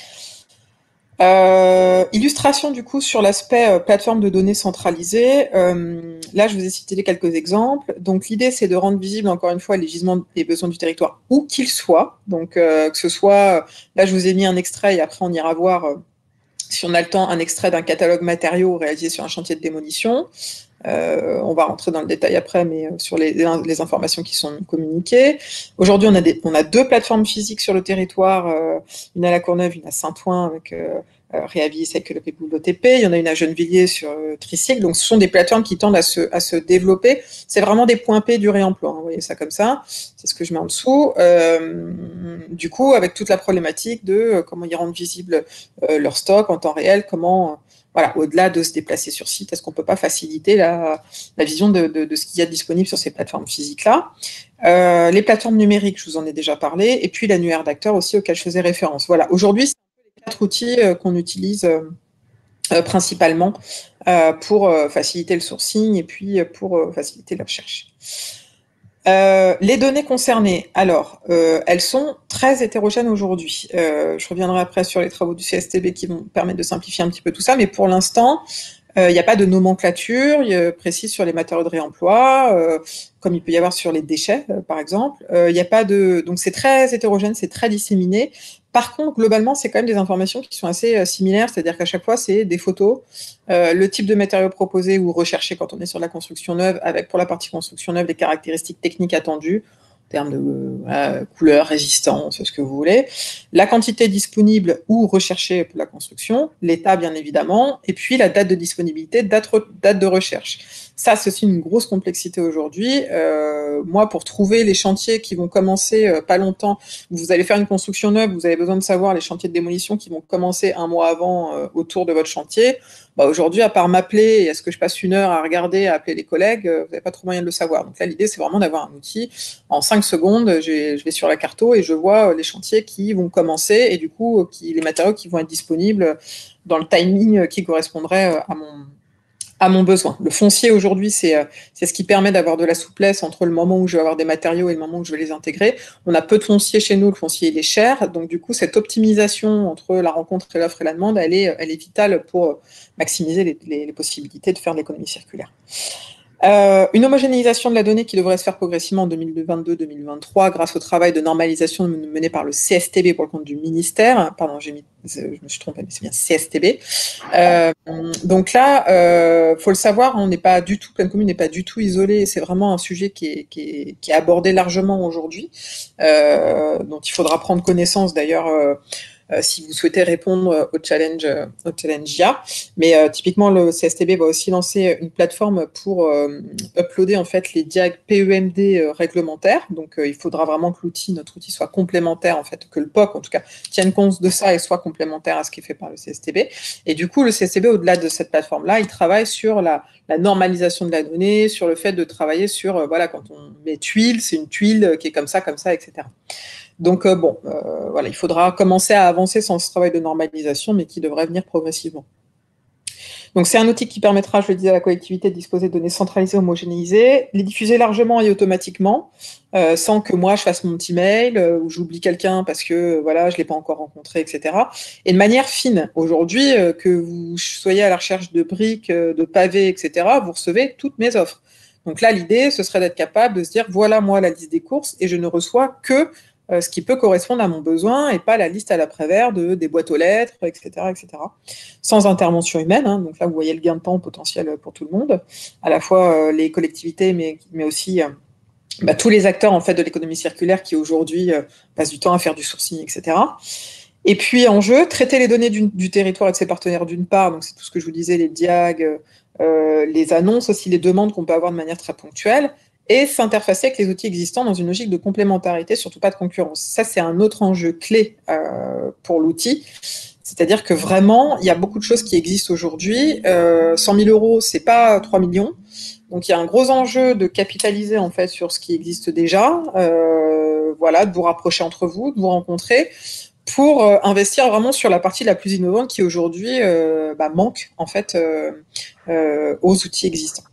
Illustration du coup sur l'aspect plateforme de données centralisée. Là, je vous ai cité quelques exemples. Donc, l'idée, c'est de rendre visible encore une fois les gisements et besoins du territoire où qu'ils soient. Donc, que ce soit, là, je vous ai mis un extrait et après, on ira voir, si on a le temps, un extrait d'un catalogue matériaux réalisé sur un chantier de démolition. On va rentrer dans le détail après, mais sur les informations qui sont communiquées. Aujourd'hui, on a 2 plateformes physiques sur le territoire, une à La Courneuve, une à Saint-Ouen avec Réavis, CycleUp et BoulotTP. Il y en a une à Gennevilliers sur Tricycle. Donc, ce sont des plateformes qui tendent à se développer. C'est vraiment des points P du réemploi. Hein, vous voyez ça comme ça. C'est ce que je mets en dessous. Du coup, avec toute la problématique de comment ils rendent visible leur stock en temps réel, comment voilà, au-delà de se déplacer sur site, est-ce qu'on ne peut pas faciliter la vision de ce qu'il y a disponible sur ces plateformes physiques-là? Les plateformes numériques, je vous en ai déjà parlé, et puis l'annuaire d'acteurs aussi auquel je faisais référence. Voilà, aujourd'hui, c'est les 4 outils qu'on utilise principalement pour faciliter le sourcing et puis pour faciliter la recherche. Les données concernées, alors, elles sont très hétérogènes aujourd'hui. Je reviendrai après sur les travaux du CSTB qui vont permettre de simplifier un petit peu tout ça, mais pour l'instant, il n'y a pas de nomenclature précise sur les matériaux de réemploi, comme il peut y avoir sur les déchets, par exemple. Il n'y a pas de... Donc c'est très hétérogène, c'est très disséminé. Par contre, globalement, c'est quand même des informations qui sont assez similaires, c'est-à-dire qu'à chaque fois, c'est des photos, le type de matériaux proposé ou recherché quand on est sur la construction neuve, avec pour la partie construction neuve les caractéristiques techniques attendues, en termes de couleur, résistance, ce que vous voulez, la quantité disponible ou recherchée pour la construction, l'état bien évidemment, et puis la date de disponibilité, date de recherche. Ça, c'est aussi une grosse complexité aujourd'hui. Moi, pour trouver les chantiers qui vont commencer pas longtemps, vous allez faire une construction neuve, vous avez besoin de savoir les chantiers de démolition qui vont commencer 1 mois avant autour de votre chantier. Aujourd'hui, à part m'appeler, est-ce que je passe 1 heure à regarder, à appeler les collègues, vous n'avez pas trop moyen de le savoir. Donc là, l'idée, c'est vraiment d'avoir un outil. En 5 secondes, je vais sur la carto et je vois les chantiers qui vont commencer et du coup, les matériaux qui vont être disponibles dans le timing qui correspondrait à mon besoin. Le foncier aujourd'hui, c'est ce qui permet d'avoir de la souplesse entre le moment où je vais avoir des matériaux et le moment où je vais les intégrer. On a peu de foncier chez nous, le foncier il est cher, donc du coup cette optimisation entre la rencontre et l'offre et la demande, elle est vitale pour maximiser les possibilités de faire de l'économie circulaire. Une homogénéisation de la donnée qui devrait se faire progressivement en 2022-2023 grâce au travail de normalisation mené par le CSTB pour le compte du ministère. Pardon, je me suis trompée, mais c'est bien CSTB. Donc là, faut le savoir, on n'est pas du tout, Pleine Commune n'est pas du tout isolé. C'est vraiment un sujet qui est abordé largement aujourd'hui, dont il faudra prendre connaissance d'ailleurs. Si vous souhaitez répondre au challenge IA. Mais typiquement, le CSTB va aussi lancer une plateforme pour uploader en fait les diags PEMD réglementaires. Donc, il faudra vraiment que notre outil soit complémentaire, en fait, que le POC, en tout cas, tienne compte de ça et soit complémentaire à ce qui est fait par le CSTB. Et du coup, le CSTB, au-delà de cette plateforme-là, il travaille sur la normalisation de la donnée, sur le fait de travailler sur, voilà, quand on met tuile, c'est une tuile qui est comme ça, etc. Donc voilà, il faudra commencer à avancer sur ce travail de normalisation, mais qui devrait venir progressivement. Donc, c'est un outil qui permettra, je le disais, à la collectivité de disposer de données centralisées, homogénéisées, les diffuser largement et automatiquement, sans que moi, je fasse mon petit mail, ou j'oublie quelqu'un parce que, voilà, je ne l'ai pas encore rencontré, etc. Et de manière fine. Aujourd'hui, que vous soyez à la recherche de briques, de pavés, etc., vous recevez toutes mes offres. Donc là, l'idée, ce serait d'être capable de se dire, voilà, moi, la liste des courses, et je ne reçois que ce qui peut correspondre à mon besoin et pas la liste à l'après-vert des boîtes aux lettres, etc., etc. Sans intervention humaine. Hein, donc là, vous voyez le gain de temps potentiel pour tout le monde, à la fois les collectivités, mais aussi tous les acteurs en fait de l'économie circulaire qui aujourd'hui passent du temps à faire du sourcing, etc. Et puis en jeu, traiter les données du territoire et de ses partenaires d'une part, donc c'est tout ce que je vous disais, les diag, les annonces, aussi les demandes qu'on peut avoir de manière très ponctuelle, et s'interfacer avec les outils existants dans une logique de complémentarité, surtout pas de concurrence. Ça, c'est un autre enjeu clé pour l'outil. C'est-à-dire que vraiment, il y a beaucoup de choses qui existent aujourd'hui. 100 000 euros, c'est pas 3 millions. Donc, il y a un gros enjeu de capitaliser en fait sur ce qui existe déjà, voilà, de vous rapprocher entre vous, de vous rencontrer, pour investir vraiment sur la partie la plus innovante qui aujourd'hui manque en fait aux outils existants.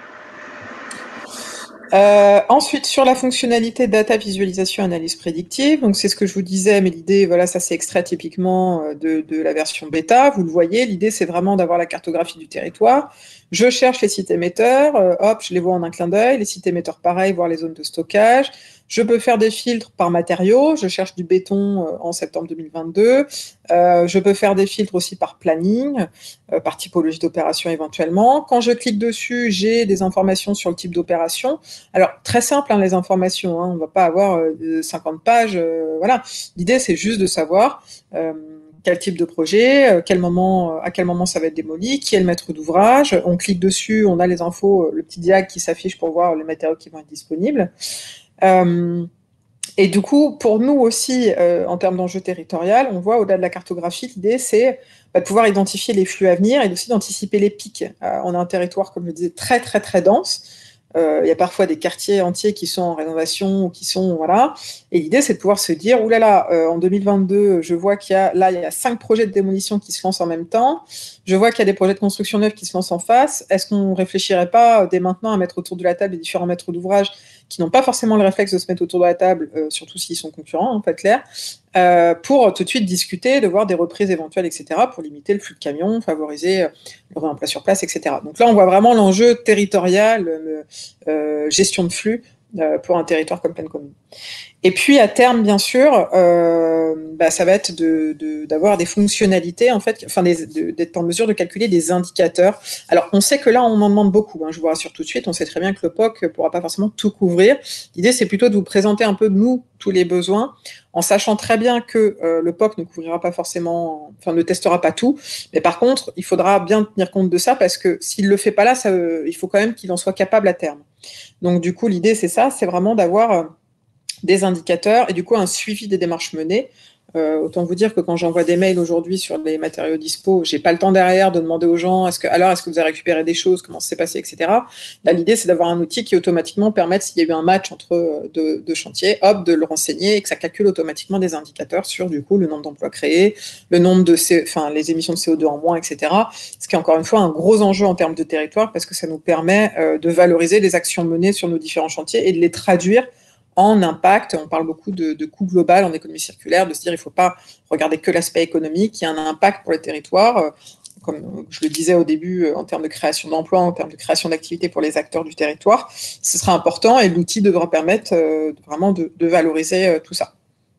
Ensuite, sur la fonctionnalité data visualisation analyse prédictive, donc c'est ce que je vous disais, mais l'idée, voilà, ça c'est extrait typiquement de la version bêta. Vous le voyez, l'idée c'est vraiment d'avoir la cartographie du territoire. Je cherche les sites émetteurs, hop, je les vois en un clin d'œil. Les sites émetteurs, pareil, voir les zones de stockage. Je peux faire des filtres par matériaux. Je cherche du béton en septembre 2022. Je peux faire des filtres aussi par planning, par typologie d'opération éventuellement. Quand je clique dessus, j'ai des informations sur le type d'opération. Alors, très simple, hein, les informations. Hein, on ne va pas avoir 50 pages. Voilà. L'idée, c'est juste de savoir quel type de projet, à quel moment ça va être démoli, qui est le maître d'ouvrage. On clique dessus, on a les infos, le petit diag qui s'affiche pour voir les matériaux qui vont être disponibles. Et du coup, pour nous aussi, en termes d'enjeu territorial, on voit au-delà de la cartographie, l'idée c'est de pouvoir identifier les flux à venir et aussi d'anticiper les pics. On a un territoire, comme je le disais, très très très dense. Il y a parfois des quartiers entiers qui sont en rénovation ou qui sont voilà. Et l'idée c'est de pouvoir se dire oulala, en 2022, je vois qu'il y a 5 projets de démolition qui se lancent en même temps. Je vois qu'il y a des projets de construction neuve qui se lancent en face. Est-ce qu'on ne réfléchirait pas dès maintenant à mettre autour de la table les différents maîtres d'ouvrage qui n'ont pas forcément le réflexe de se mettre autour de la table, surtout s'ils sont concurrents, pas clair, pour tout de suite discuter, de voir des reprises éventuelles, etc., pour limiter le flux de camions, favoriser le réemploi sur place, etc. Donc là, on voit vraiment l'enjeu territorial, gestion de flux pour un territoire comme Plaine Commune. Et puis à terme, bien sûr, ça va être d'avoir des fonctionnalités, en fait, enfin d'être en mesure de calculer des indicateurs. Alors on sait que là, on en demande beaucoup. Hein, je vous rassure tout de suite. On sait très bien que le POC ne pourra pas forcément tout couvrir. L'idée, c'est plutôt de vous présenter un peu nous tous les besoins, en sachant très bien que le POC ne couvrira pas forcément, enfin ne testera pas tout. Mais par contre, il faudra bien tenir compte de ça parce que s'il le fait pas là, il faut quand même qu'il en soit capable à terme. Donc du coup, l'idée, c'est ça, c'est vraiment d'avoir des indicateurs et du coup un suivi des démarches menées. Autant vous dire que quand j'envoie des mails aujourd'hui sur les matériaux dispo, j'ai pas le temps derrière de demander aux gens est-ce que vous avez récupéré des choses, comment ça s'est passé, etc. Là, l'idée, c'est d'avoir un outil qui automatiquement permette, s'il y a eu un match entre deux chantiers, hop, de le renseigner et que ça calcule automatiquement des indicateurs sur du coup le nombre d'emplois créés, le nombre de les émissions de CO2 en moins, etc. Ce qui est encore une fois un gros enjeu en termes de territoire parce que ça nous permet de valoriser les actions menées sur nos différents chantiers et de les traduire en impact. On parle beaucoup de coût global en économie circulaire, de se dire il ne faut pas regarder que l'aspect économique, il y a un impact pour le territoire, comme je le disais au début, en termes de création d'emplois, en termes de création d'activités pour les acteurs du territoire. Ce sera important et l'outil devra permettre vraiment de valoriser tout ça.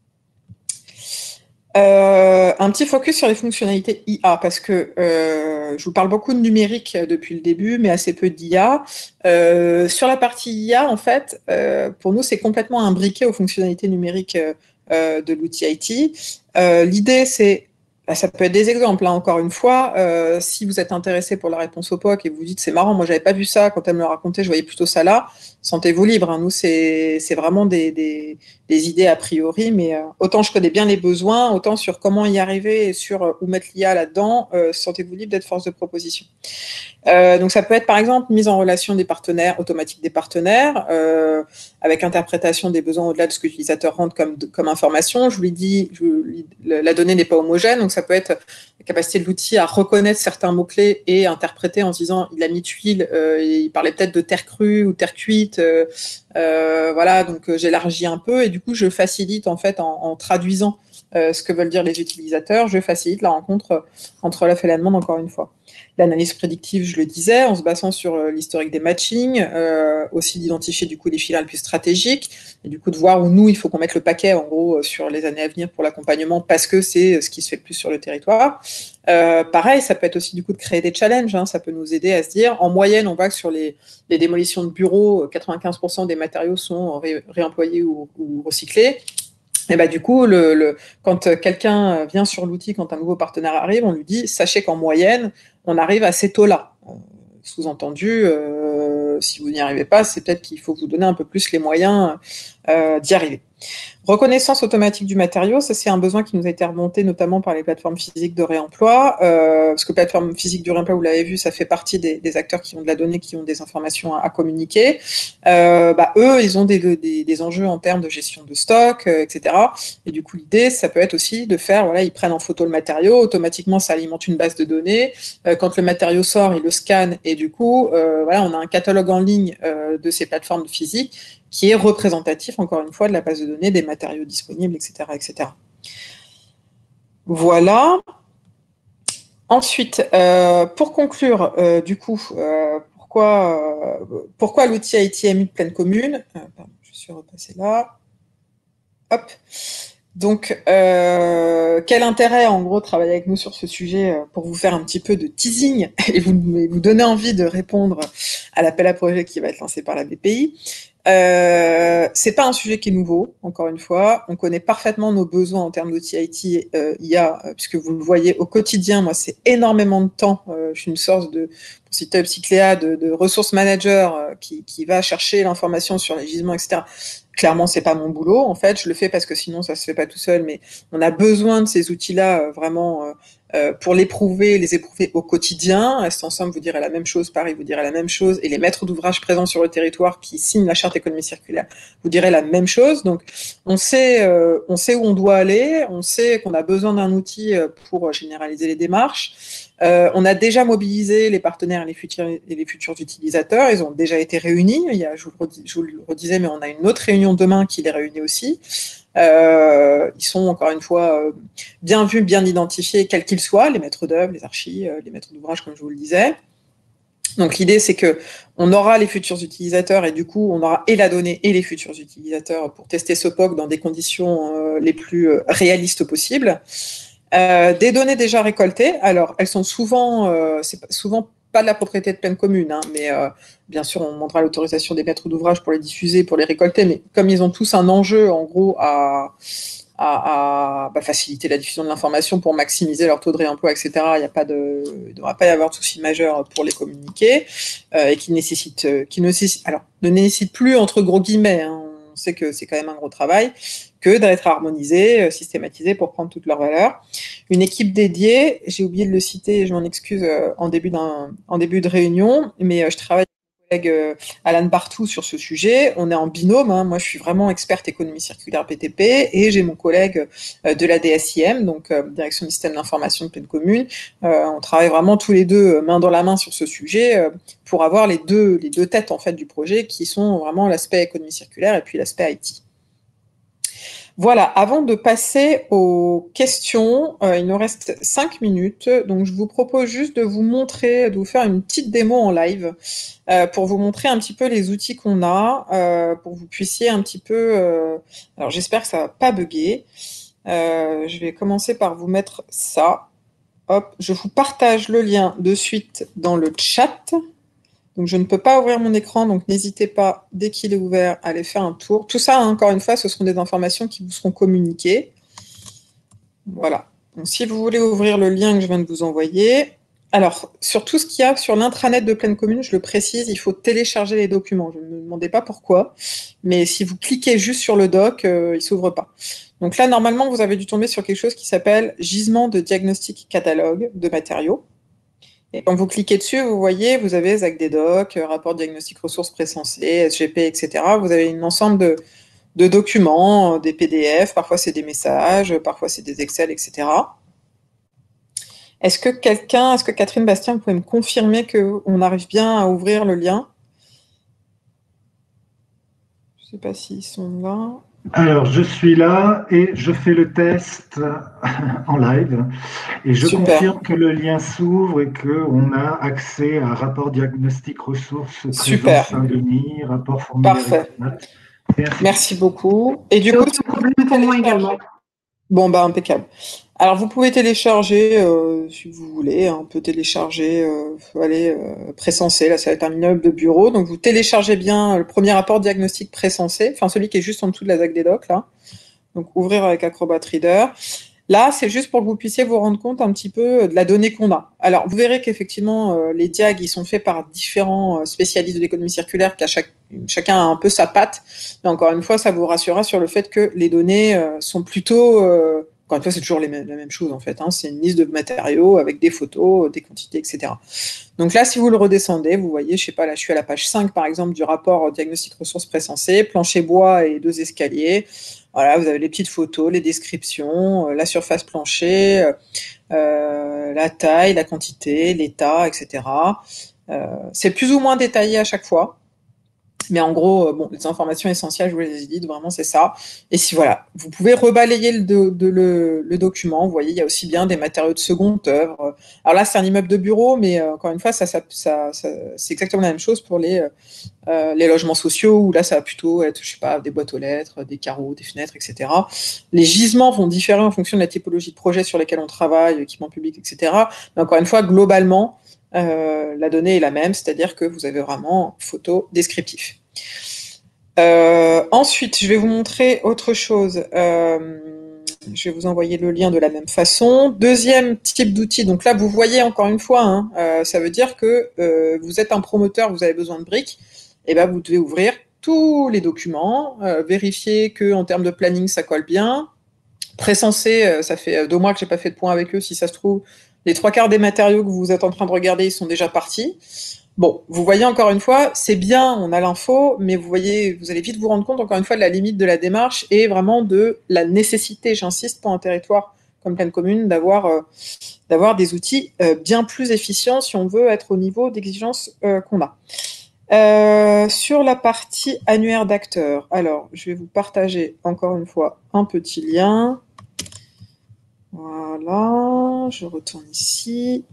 Un petit focus sur les fonctionnalités IA, parce que je vous parle beaucoup de numérique depuis le début, mais assez peu d'IA. Sur la partie IA, en fait, pour nous, c'est complètement imbriqué aux fonctionnalités numériques de l'outil IT. L'idée, c'est, ça peut être des exemples, hein, encore une fois, si vous êtes intéressé pour la réponse au POC et vous dites, c'est marrant, moi, j'avais pas vu ça, quand elle me le racontait, je voyais plutôt ça là, sentez-vous libre. Hein. Nous, c'est vraiment des les idées a priori, mais autant je connais bien les besoins, autant sur comment y arriver et sur où mettre l'IA là-dedans, sentez-vous libre d'être force de proposition. Donc ça peut être par exemple mise en relation des partenaires, automatique des partenaires, avec interprétation des besoins au-delà de ce que l'utilisateur rentre comme information. Je vous l'ai dit, la donnée n'est pas homogène, donc ça peut être la capacité de l'outil à reconnaître certains mots-clés et interpréter en se disant il a mis tuile, il parlait peut-être de terre crue ou terre cuite, voilà, donc j'élargis un peu et du coup je facilite en fait en traduisant ce que veulent dire les utilisateurs, je facilite la rencontre entre l'offre et la demande encore une fois. L'analyse prédictive, je le disais, en se basant sur l'historique des matchings, aussi d'identifier du coup les filiales plus stratégiques, et du coup de voir où nous, il faut qu'on mette le paquet en gros sur les années à venir pour l'accompagnement, parce que c'est ce qui se fait le plus sur le territoire. Pareil, ça peut être aussi du coup de créer des challenges, hein, ça peut nous aider à se dire, en moyenne, on voit que sur les démolitions de bureaux, 95% des matériaux sont réemployés ou recyclés. Et bah, du coup, quand quelqu'un vient sur l'outil, quand un nouveau partenaire arrive, on lui dit sachez qu'en moyenne, on arrive à ces taux-là. Sous-entendu, si vous n'y arrivez pas, c'est peut-être qu'il faut vous donner un peu plus les moyens d'y arriver. Reconnaissance automatique du matériau, ça c'est un besoin qui nous a été remonté notamment par les plateformes physiques de réemploi, parce que plateforme physique du réemploi, vous l'avez vu, ça fait partie des acteurs qui ont de la donnée, qui ont des informations à communiquer. Eux, ils ont des enjeux en termes de gestion de stock, etc. Et du coup, l'idée, ça peut être aussi de faire, voilà, ils prennent en photo le matériau, automatiquement, ça alimente une base de données. Quand le matériau sort, ils le scannent, et du coup, voilà, on a un catalogue en ligne de ces plateformes physiques qui est représentatif, encore une fois, de la base de données, des matériaux disponibles, etc. etc. Voilà. Ensuite, pour conclure, du coup, pourquoi l'outil ITMI de pleine commune pardon, je suis repassée là. Hop. Donc, quel intérêt, en gros, travailler avec nous sur ce sujet pour vous faire un petit peu de teasing et vous donner envie de répondre à l'appel à projet qui va être lancé par la BPI. C'est pas un sujet qui est nouveau, encore une fois. On connaît parfaitement nos besoins en termes d'outils IT, IA, puisque vous le voyez au quotidien. Moi, c'est énormément de temps. Je suis une sorte de, pour citer Psychléa, de ressource manager qui va chercher l'information sur les gisements, etc. Clairement, c'est pas mon boulot. En fait, je le fais parce que sinon, ça se fait pas tout seul. Mais on a besoin de ces outils-là vraiment pour les éprouver au quotidien. Est Ensemble vous dirait la même chose, Paris vous dirait la même chose, et les maîtres d'ouvrage présents sur le territoire qui signent la charte économie circulaire vous diraient la même chose. Donc, on sait où on doit aller, on sait qu'on a besoin d'un outil pour généraliser les démarches. On a déjà mobilisé les partenaires et les futurs utilisateurs. Ils ont déjà été réunis. Je vous le redisais, mais on a une autre réunion demain qui les réunit aussi. Ils sont encore une fois bien vus, bien identifiés, quels qu'ils soient, les maîtres d'œuvre, les archis, les maîtres d'ouvrage, comme je vous le disais. Donc l'idée, c'est que on aura les futurs utilisateurs et du coup, on aura et la donnée et les futurs utilisateurs pour tester ce POC dans des conditions les plus réalistes possibles. Des données déjà récoltées, alors elles sont souvent, c'est souvent pas de la propriété de pleine commune, hein, mais bien sûr, on demandera l'autorisation des maîtres d'ouvrage pour les diffuser, pour les récolter, mais comme ils ont tous un enjeu, en gros, à faciliter la diffusion de l'information pour maximiser leur taux de réemploi, etc., il ne devra pas y avoir de souci majeur pour les communiquer, et qui ne nécessite plus, entre gros guillemets, hein, on sait que c'est quand même un gros travail, que d'être harmonisé, systématisé pour prendre toute leur valeur. Une équipe dédiée, j'ai oublié de le citer, je m'en excuse en début de réunion, mais je travaille avec mon collègue Alan Bartou sur ce sujet. On est en binôme, hein. Moi je suis vraiment experte économie circulaire BTP et j'ai mon collègue de la DSIM, donc Direction du système d'information de pleine commune. On travaille vraiment tous les deux main dans la main sur ce sujet pour avoir les deux têtes en fait du projet qui sont vraiment l'aspect économie circulaire et puis l'aspect IT. Voilà, avant de passer aux questions, il nous reste 5 minutes, donc je vous propose juste de vous faire une petite démo en live pour vous montrer un petit peu les outils qu'on a, pour que vous puissiez un petit peu... alors j'espère que ça va pas bugger. Je vais commencer par vous mettre ça. Hop, je vous partage le lien de suite dans le chat. Donc, je ne peux pas ouvrir mon écran, donc n'hésitez pas, dès qu'il est ouvert, à aller faire un tour. Tout ça, encore une fois, ce seront des informations qui vous seront communiquées. Voilà. Donc, si vous voulez ouvrir le lien que je viens de vous envoyer, Alors, sur tout ce qu'il y a sur l'intranet de Pleine Commune, je le précise, il faut télécharger les documents. Je ne me demandais pas pourquoi, mais si vous cliquez juste sur le doc, il ne s'ouvre pas. Donc là, normalement, vous avez dû tomber sur quelque chose qui s'appelle gisement de diagnostic catalogue de matériaux. Et quand vous cliquez dessus, vous voyez, vous avez ZACDédoc, rapport diagnostic ressources précensées, SGP, etc. Vous avez un ensemble de documents, des PDF, parfois c'est des messages, parfois c'est des Excel, etc. Est-ce que Catherine Bastien, vous pouvez me confirmer qu'on arrive bien à ouvrir le lien? Je ne sais pas s'ils sont là. Alors, je suis là et je fais le test en live et je Super, confirme que le lien s'ouvre et qu'on a accès à rapport diagnostic ressources présence super, Saint-Denis, rapport formulaire parfait. externe, et ainsi de suite. Merci beaucoup. Et du Et coup, aucun problème pour moi également. bon, bah, impeccable. Alors, vous pouvez télécharger, si vous voulez, on peut télécharger, précensé, là, ça va être un immeuble de bureau. Donc, vous téléchargez bien le premier rapport diagnostic précensé, enfin, celui qui est juste en dessous de la ZACDédoc, là. Donc, ouvrir avec Acrobat Reader. Là, c'est juste pour que vous puissiez vous rendre compte un petit peu de la donnée qu'on a. Alors, vous verrez qu'effectivement, les diags, ils sont faits par différents spécialistes de l'économie circulaire, chacun a un peu sa patte. Mais encore une fois, ça vous rassurera sur le fait que les données sont plutôt... encore une fois, c'est toujours la même chose, en fait. Hein. C'est une liste de matériaux avec des photos, des quantités, etc. Donc là, si vous le redescendez, vous voyez, je sais pas, là, je suis à la page 5, par exemple, du rapport diagnostic ressources précensées, plancher bois et 2 escaliers. Voilà, vous avez les petites photos, les descriptions, la surface plancher, la taille, la quantité, l'état, etc. C'est plus ou moins détaillé à chaque fois. Mais en gros, bon, les informations essentielles, je vous les ai dites, vraiment, c'est ça. Et si voilà, vous pouvez rebalayer le document. Vous voyez, il y a aussi bien des matériaux de seconde œuvre. Alors là, c'est un immeuble de bureau, mais encore une fois, c'est exactement la même chose pour les logements sociaux, où là, ça va plutôt être, je sais pas, des boîtes aux lettres, des carreaux, des fenêtres, etc. Les gisements vont différer en fonction de la typologie de projet sur lesquels on travaille, équipement public, etc. Mais encore une fois, globalement, la donnée est la même, c'est-à-dire que vous avez vraiment photo descriptif. Ensuite, je vais vous montrer autre chose. Je vais vous envoyer le lien de la même façon. Deuxième type d'outil, donc là vous voyez encore une fois, hein, ça veut dire que vous êtes un promoteur, vous avez besoin de briques, et ben vous devez ouvrir tous les documents, vérifier que en termes de planning ça colle bien, précenser, ça fait 2 mois que j'ai pas fait de point avec eux, si ça se trouve, les 3/4 des matériaux que vous êtes en train de regarder, ils sont déjà partis. Bon, vous voyez encore une fois, c'est bien, on a l'info, mais vous voyez, vous allez vite vous rendre compte encore une fois de la limite de la démarche et vraiment de la nécessité, j'insiste, pour un territoire comme Pleine Commune, d'avoir des outils bien plus efficients si on veut être au niveau d'exigence qu'on a. Sur la partie annuaire d'acteurs, alors je vais vous partager encore une fois un petit lien. Voilà, je retourne ici.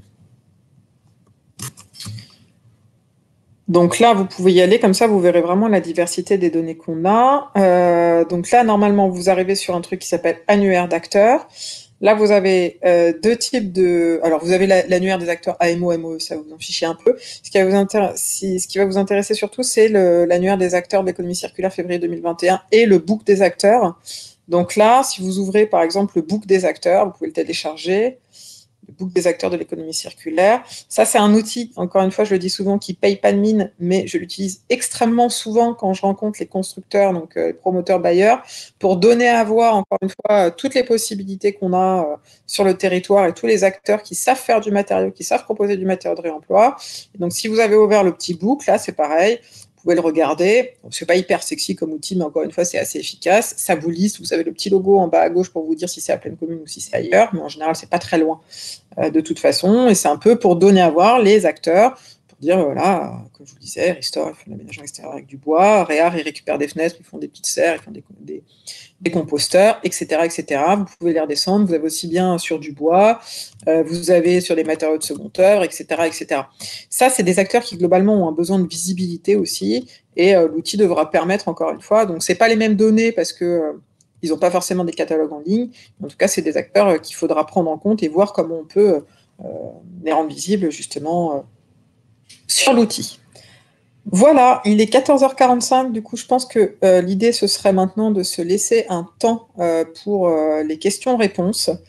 Donc là, vous pouvez y aller, comme ça, vous verrez vraiment la diversité des données qu'on a. Donc là, normalement, vous arrivez sur un truc qui s'appelle annuaire d'acteurs. Là, vous avez 2 types de... Alors, vous avez l'annuaire des acteurs AMO, MOE, ça vous en fichez un peu. Ce qui va vous intéresser surtout, c'est l'annuaire des acteurs de l'économie circulaire février 2021 et le book des acteurs. Donc là, si vous ouvrez, par exemple, le book des acteurs, vous pouvez le télécharger. Le book des acteurs de l'économie circulaire. Ça, c'est un outil, encore une fois, je le dis souvent, qui paye pas de mine, mais je l'utilise extrêmement souvent quand je rencontre les constructeurs, donc les promoteurs bailleurs, pour donner à voir, encore une fois, toutes les possibilités qu'on a sur le territoire et tous les acteurs qui savent faire du matériau, qui savent proposer du matériau de réemploi. Et donc, si vous avez ouvert le petit book, là, c'est pareil. Vous pouvez le regarder. C'est pas hyper sexy comme outil, mais encore une fois, c'est assez efficace. Ça vous liste. Vous avez le petit logo en bas à gauche pour vous dire si c'est à Pleine Commune ou si c'est ailleurs, mais en général, c'est pas très loin de toute façon. Et c'est un peu pour donner à voir les acteurs, pour dire, voilà, comme je vous le disais, Restore, ils font de l'aménagement extérieur avec du bois, Réar, ils récupèrent des fenêtres, ils font des petites serres, ils font des composteurs, etc., etc. Vous pouvez les redescendre. Vous avez aussi bien sur du bois, vous avez sur des matériaux de seconde œuvre, etc., etc. Ça, c'est des acteurs qui globalement ont un besoin de visibilité aussi, et l'outil devra permettre encore une fois. Donc, c'est pas les mêmes données parce que ils n'ont pas forcément des catalogues en ligne. En tout cas, c'est des acteurs qu'il faudra prendre en compte et voir comment on peut les rendre visibles justement sur l'outil. Voilà, il est 14h45, du coup je pense que l'idée ce serait maintenant de se laisser un temps pour les questions-réponses.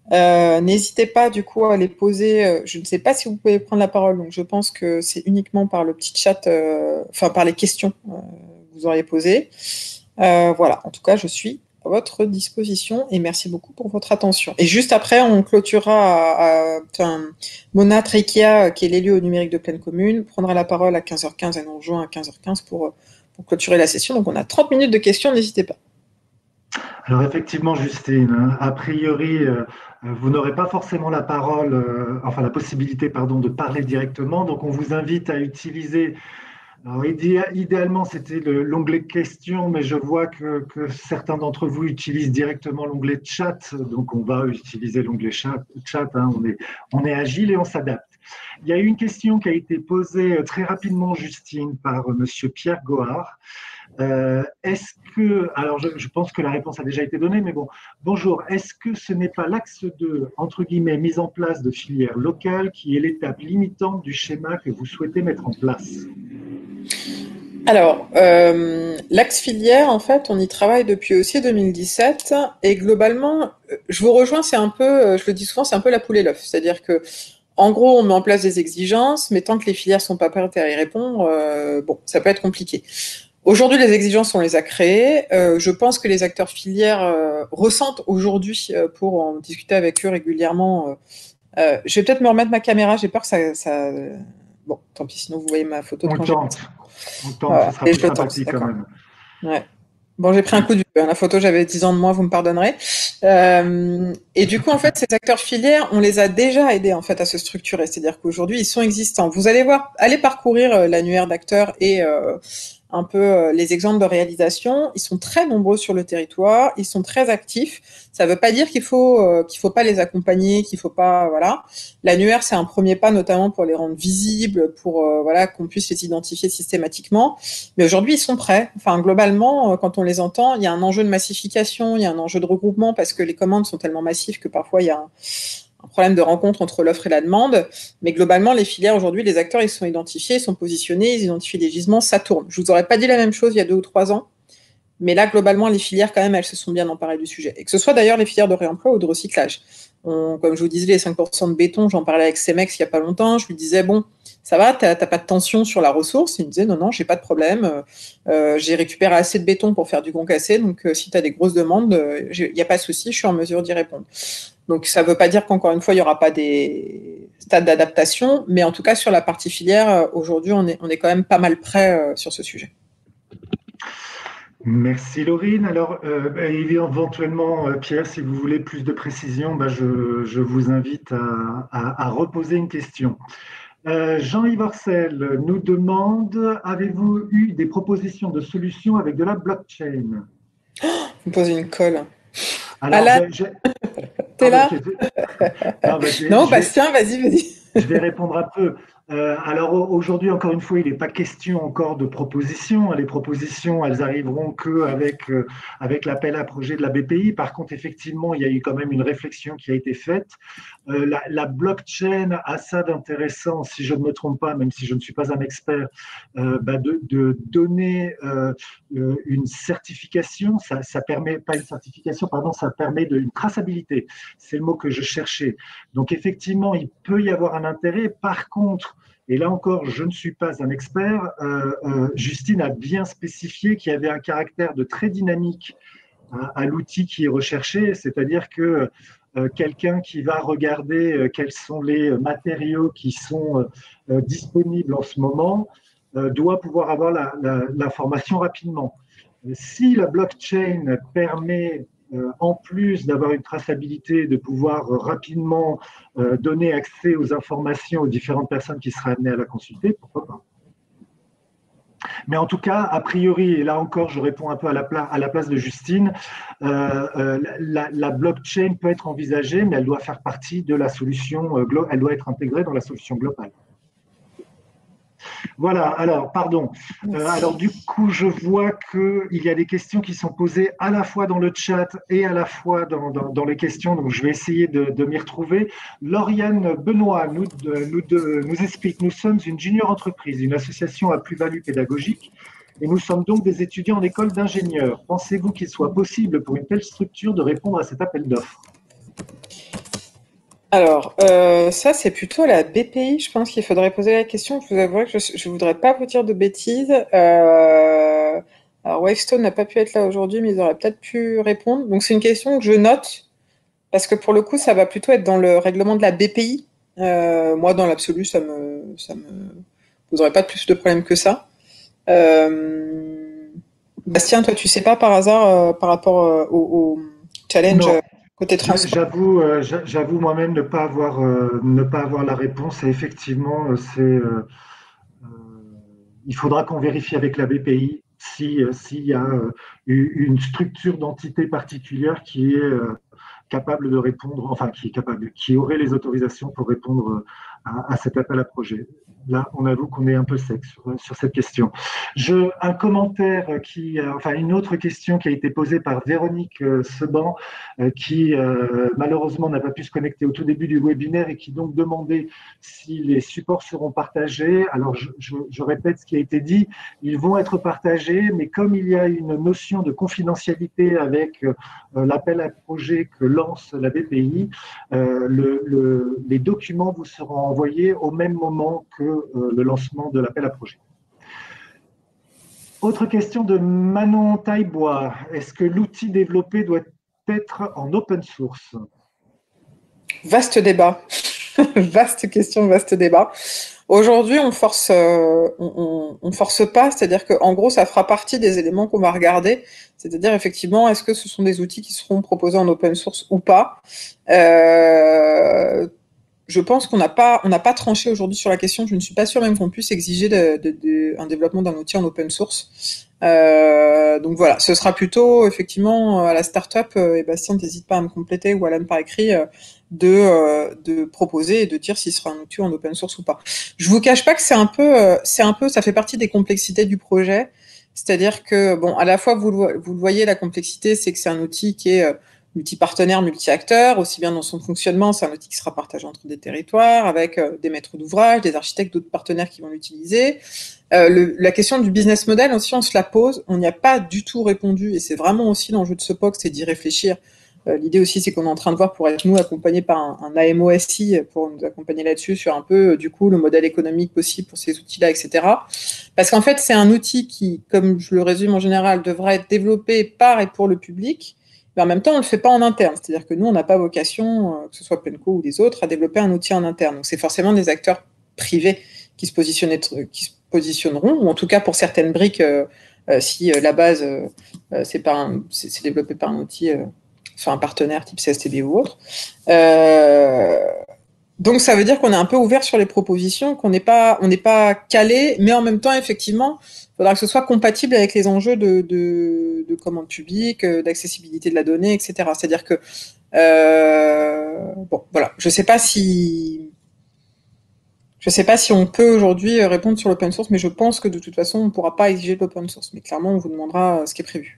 N'hésitez pas du coup à les poser. Je ne sais pas si vous pouvez prendre la parole, donc je pense que c'est uniquement par le petit chat, enfin par les questions que vous auriez posées. Voilà, en tout cas, je suis à votre disposition et merci beaucoup pour votre attention. Et juste après, on clôturera Mona Treikia, qui est l'élu au numérique de Pleine Commune, prendra la parole à 15h15 et nous rejoint à 15h15 pour clôturer la session. Donc on a 30 minutes de questions, n'hésitez pas. Alors effectivement, Justine, hein, a priori, vous n'aurez pas forcément la parole, enfin la possibilité, pardon, de parler directement. Donc on vous invite à utiliser. Alors idéalement, c'était l'onglet questions, mais je vois que certains d'entre vous utilisent directement l'onglet chat. Donc on va utiliser l'onglet chat, hein, on est agile et on s'adapte. Il y a eu une question qui a été posée très rapidement, Justine, par Monsieur Pierre Goard. Est-ce que, alors je pense que la réponse a déjà été donnée, mais bon, bonjour, est-ce que ce n'est pas l'axe de, entre guillemets, mise en place de filières locales qui est l'étape limitante du schéma que vous souhaitez mettre en place? Alors, l'axe filière, en fait, on y travaille depuis aussi 2017 et globalement, je vous rejoins, c'est un peu, je le dis souvent, c'est un peu la poule et l'œuf. C'est-à-dire que, en gros, on met en place des exigences, mais tant que les filières sont pas prêtes à y répondre, bon, ça peut être compliqué. Aujourd'hui, les exigences, on les a créées. Je pense que les acteurs filières ressentent aujourd'hui, pour en discuter avec eux régulièrement. Je vais peut-être me remettre ma caméra. J'ai peur que ça... Bon, tant pis. Sinon, vous voyez ma photo de On quand j'étais. tente, on tente, ce Voilà. sera Et plus je le tente. sympathique quand D'accord. même. Ouais. Bon, j'ai pris un coup de vieux. La photo, j'avais 10 ans de moins, vous me pardonnerez. Et du coup, en fait, ces acteurs filières, on les a déjà aidés en fait à se structurer. C'est-à-dire qu'aujourd'hui, ils sont existants. Vous allez voir, allez parcourir l'annuaire d'acteurs et un peu les exemples de réalisation. Ils sont très nombreux sur le territoire. Ils sont très actifs. Ça ne veut pas dire qu'il faut pas les accompagner, qu'il faut pas voilà. L'annuaire, c'est un premier pas, notamment pour les rendre visibles, pour voilà qu'on puisse les identifier systématiquement. Mais aujourd'hui, ils sont prêts. Enfin, globalement, quand on les entend, il y a un enjeu de massification, il y a un enjeu de regroupement parce que les commandes sont tellement massives que parfois il y a un problème de rencontre entre l'offre et la demande. Mais globalement, les filières aujourd'hui, les acteurs, ils sont identifiés, ils sont positionnés, ils identifient les gisements, ça tourne. Je vous aurais pas dit la même chose il y a 2 ou 3 ans. Mais là, globalement, les filières, quand même, elles se sont bien emparées du sujet. Et que ce soit d'ailleurs les filières de réemploi ou de recyclage. Comme je vous disais, les 5% de béton, j'en parlais avec Cemex il n'y a pas longtemps. Je lui disais, bon, ça va, t'as pas de tension sur la ressource? Il me disait, non, non, j'ai pas de problème. J'ai récupéré assez de béton pour faire du concassé. Donc, si tu as des grosses demandes, il n'y a pas de souci, je suis en mesure d'y répondre. Donc, ça ne veut pas dire qu'encore une fois, il n'y aura pas des stades d'adaptation. Mais en tout cas, sur la partie filière, aujourd'hui, on est quand même pas mal prêt sur ce sujet. Merci Laurine. Alors, éventuellement, Pierre, si vous voulez plus de précision, je vous invite à reposer une question. Jean-Yves Orcel nous demande, avez-vous eu des propositions de solutions avec de la blockchain? Vous me posez une colle. Alors, Alan, ah, t'es là? non, Non, Bastien, vas-y. je vais répondre un peu. Alors aujourd'hui, encore une fois, il n'est pas question encore de propositions. Les propositions, elles arriveront qu'avec avec l'appel à projet de la BPI. Par contre, effectivement, il y a eu quand même une réflexion qui a été faite. La blockchain a ça d'intéressant, si je ne me trompe pas, même si je ne suis pas un expert, de donner une certification. Ça permet, pas une certification, pardon, ça permet une traçabilité. C'est le mot que je cherchais. Donc effectivement, il peut y avoir un intérêt. Par contre, et là encore, je ne suis pas un expert, Justine a bien spécifié qu'il y avait un caractère de très dynamique à l'outil qui est recherché, c'est-à-dire que quelqu'un qui va regarder quels sont les matériaux qui sont disponibles en ce moment doit pouvoir avoir l'information rapidement. Si la blockchain permet en plus d'avoir une traçabilité, de pouvoir rapidement donner accès aux informations aux différentes personnes qui seraient amenées à la consulter, pourquoi pas. Mais en tout cas, a priori, et là encore, je réponds un peu à la place de Justine, la blockchain peut être envisagée, mais elle doit faire partie de la solution, elle doit être intégrée dans la solution globale. Voilà, alors, pardon. Alors, du coup, je vois qu'il y a des questions qui sont posées à la fois dans le chat et à la fois dans les questions, donc je vais essayer de m'y retrouver. Lauriane Benoît nous explique, nous sommes une junior entreprise, une association à plus-value pédagogique, et nous sommes donc des étudiants en école d'ingénieurs. Pensez-vous qu'il soit possible pour une telle structure de répondre à cet appel d'offres? Alors, ça, c'est plutôt la BPI, je pense qu'il faudrait poser la question. Je vous avouerai que je voudrais pas vous dire de bêtises. Alors, Wavestone n'a pas pu être là aujourd'hui, mais ils auraient peut-être pu répondre. Donc, c'est une question que je note, parce que pour le coup, ça va plutôt être dans le règlement de la BPI. Moi, dans l'absolu, ça me poserait pas plus de problèmes que ça. Bastien, toi, tu sais pas par hasard par rapport au challenge Non, côté transport? j'avoue moi-même ne pas avoir la réponse. Et effectivement, euh, il faudra qu'on vérifie avec la BPI si, s'il y a une structure d'entité particulière qui est capable de répondre, enfin qui est capable, qui aurait les autorisations pour répondre à cet appel à projet. Là, on avoue qu'on est un peu sec sur cette question. Un commentaire enfin une autre question qui a été posée par Véronique Seban, qui malheureusement n'a pas pu se connecter au tout début du webinaire et qui donc demandait si les supports seront partagés. Alors, je répète ce qui a été dit, ils vont être partagés, mais comme il y a une notion de confidentialité avec l'appel à projet que lance la BPI, les documents vous seront envoyés au même moment que le lancement de l'appel à projet. Autre question de Manon Taillebois. Est-ce que l'outil développé doit être en open source? Vaste débat. Vaste question, vaste débat. Aujourd'hui, on force pas, c'est-à-dire qu'en gros, ça fera partie des éléments qu'on va regarder. C'est-à-dire, effectivement, est-ce que ce sont des outils qui seront proposés en open source ou pas? Je pense on n'a pas tranché aujourd'hui sur la question. Je ne suis pas sûre même qu'on puisse exiger un développement d'un outil en open source. Donc voilà, ce sera plutôt effectivement à la startup, et Bastien, n'hésite pas à me compléter ou à l'âme par écrit, de proposer et de dire s'il sera un outil en open source ou pas. Je vous cache pas que ça fait partie des complexités du projet. C'est-à-dire que, bon, à la fois, vous le voyez, la complexité, c'est que c'est un outil qui est multi-partenaire, multi-acteur, aussi bien dans son fonctionnement, c'est un outil qui sera partagé entre des territoires, avec des maîtres d'ouvrage, des architectes, d'autres partenaires qui vont l'utiliser. La question du business model aussi, on se la pose, on n'y a pas du tout répondu, et c'est vraiment aussi l'enjeu de ce POC, c'est d'y réfléchir. L'idée aussi, c'est qu'on est en train de voir pour être nous accompagnés par un AMOSI pour nous accompagner là-dessus sur un peu du coup le modèle économique possible pour ces outils-là, etc. Parce qu'en fait, c'est un outil qui, comme je le résume en général, devrait être développé par et pour le public, mais en même temps, on ne le fait pas en interne. C'est-à-dire que nous, on n'a pas vocation, que ce soit Penco ou les autres, à développer un outil en interne. Donc, c'est forcément des acteurs privés qui se positionneront, ou en tout cas pour certaines briques, si la base, c'est développé par un outil, enfin un partenaire type CSTB ou autre. Donc ça veut dire qu'on est un peu ouvert sur les propositions, on n'est pas calé, mais en même temps, effectivement, il faudra que ce soit compatible avec les enjeux de commande publique, d'accessibilité de la donnée, etc. C'est-à-dire que, bon, voilà, je sais pas si on peut aujourd'hui répondre sur l'open source, mais je pense que de toute façon, on ne pourra pas exiger de l'open source. Mais clairement, on vous demandera ce qui est prévu.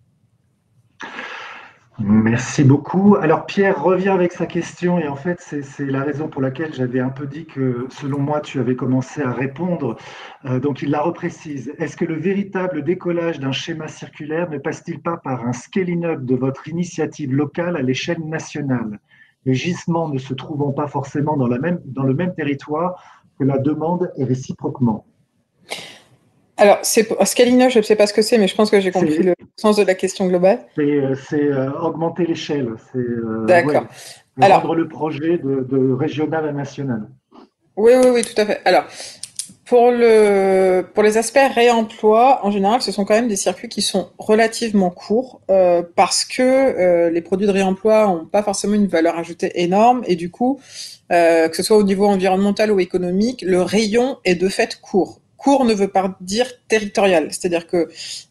Merci beaucoup. Alors Pierre revient avec sa question et en fait c'est la raison pour laquelle j'avais un peu dit que selon moi tu avais commencé à répondre. Donc il la reprécise. Est-ce que le véritable décollage d'un schéma circulaire ne passe-t-il pas par un scaling up de votre initiative locale à l'échelle nationale? Les gisements ne se trouvant pas forcément dans le même territoire que la demande est réciproquement. Alors, Scalina, je ne sais pas ce que c'est, mais je pense que j'ai compris C'est le sens de la question globale. augmenter l'échelle, D'accord. rendre Alors, le projet de régional à national. oui, tout à fait. Alors, pour les aspects réemploi, en général, ce sont quand même des circuits qui sont relativement courts parce que les produits de réemploi n'ont pas forcément une valeur ajoutée énorme et du coup, que ce soit au niveau environnemental ou économique, le rayon est de fait court. Court ne veut pas dire territorial, c'est-à-dire que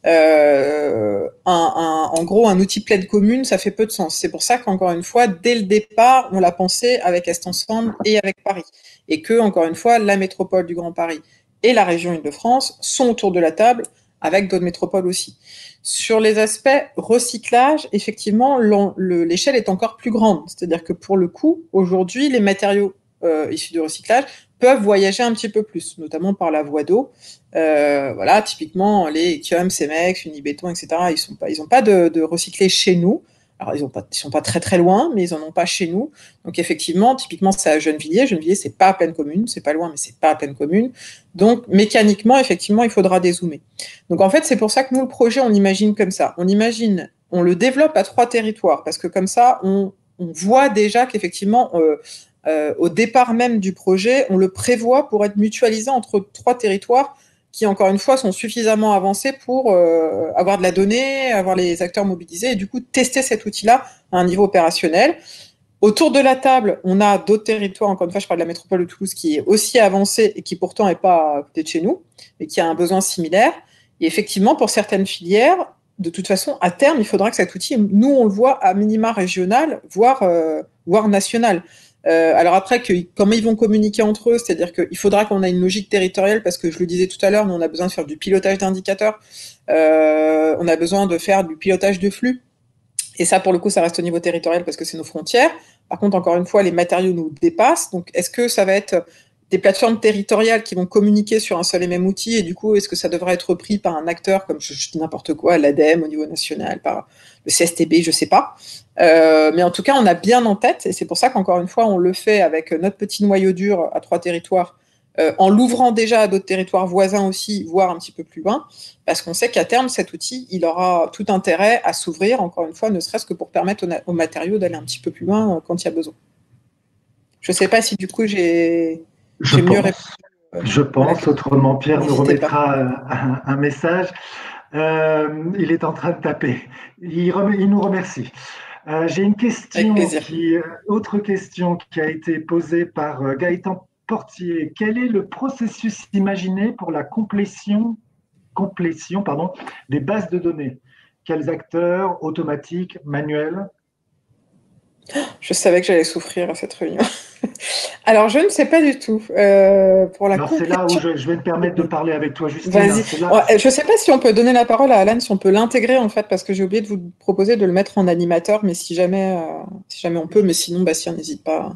en gros, un outil pleine commune, ça fait peu de sens. C'est pour ça qu'encore une fois, dès le départ, on l'a pensé avec Est Ensemble et avec Paris, et que encore une fois, la métropole du Grand Paris et la région Île-de-France sont autour de la table avec d'autres métropoles aussi. Sur les aspects recyclage, effectivement, l'échelle est encore plus grande. C'est-à-dire que pour le coup, aujourd'hui, les matériaux issus du recyclage peuvent voyager un petit peu plus, notamment par la voie d'eau. Voilà, typiquement, les Equium, Cemex, Unibéton, etc., ils n'ont pas de recyclés chez nous. Alors, ils sont pas très très loin, mais ils en ont pas chez nous. Donc, effectivement, typiquement, c'est à Gennevilliers. Gennevilliers, c'est pas à pleine commune, c'est pas loin, mais c'est pas à pleine commune. Donc, mécaniquement, effectivement, il faudra dézoomer. Donc, en fait, c'est pour ça que nous, le projet, on l'imagine comme ça. On le développe à 3 territoires, parce que comme ça, on voit déjà qu'effectivement, au départ même du projet, on le prévoit pour être mutualisé entre 3 territoires qui, encore une fois, sont suffisamment avancés pour avoir de la donnée, avoir les acteurs mobilisés et du coup tester cet outil-là à un niveau opérationnel. Autour de la table, on a d'autres territoires, encore une fois, je parle de la métropole de Toulouse, qui est aussi avancée et qui pourtant n'est pas à côté de chez nous, mais qui a un besoin similaire. Et effectivement, pour certaines filières, de toute façon, à terme, il faudra que cet outil, nous, on le voit à minima régional, voire national. Alors après, comment ils vont communiquer entre eux, c'est-à-dire qu'il faudra qu'on ait une logique territoriale, parce que je le disais tout à l'heure, nous, on a besoin de faire du pilotage d'indicateurs, on a besoin de faire du pilotage de flux, et ça, pour le coup, ça reste au niveau territorial parce que c'est nos frontières. Par contre, encore une fois, les matériaux nous dépassent. Donc, est-ce que ça va être des plateformes territoriales qui vont communiquer sur un seul et même outil, et du coup, est-ce que ça devrait être repris par un acteur comme je dis n'importe quoi, l'ADEME au niveau national, par le CSTB, je sais pas. Mais en tout cas, on a bien en tête, et c'est pour ça qu'encore une fois, on le fait avec notre petit noyau dur à 3 territoires, en l'ouvrant déjà à d'autres territoires voisins aussi, voire un petit peu plus loin, parce qu'on sait qu'à terme, cet outil, il aura tout intérêt à s'ouvrir, encore une fois, ne serait-ce que pour permettre aux matériaux d'aller un petit peu plus loin quand il y a besoin. Je ne sais pas si du coup j'ai mieux répondu. Je pense, autrement Pierre nous remettra un message. Il est en train de taper. Il nous remercie. J'ai une question, autre question qui a été posée par Gaëtan Portier. Quel est le processus imaginé pour la complétion des bases de données? Quels acteurs, automatiques, manuels? Je savais que j'allais souffrir à cette réunion. Alors, je ne sais pas du tout. Pour la c'est là où je vais me permettre de parler avec toi, Justine. Vas-y. Je ne sais pas si on peut donner la parole à Alan, si on peut l'intégrer, en fait, parce que j'ai oublié de vous proposer de le mettre en animateur, mais si jamais on peut, mais sinon, Bastien, n'hésite pas.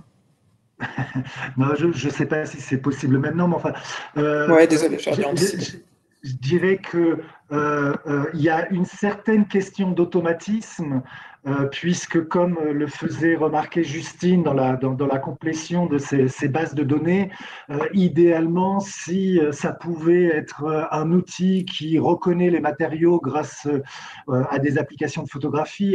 Non, je ne sais pas si c'est possible maintenant, mais enfin. Ouais, désolé, j'aurais bien anticipé. Je dirais que il y a une certaine question d'automatisme, puisque comme le faisait remarquer Justine dans la complétion de ces bases de données, idéalement, si ça pouvait être un outil qui reconnaît les matériaux grâce à des applications de photographie,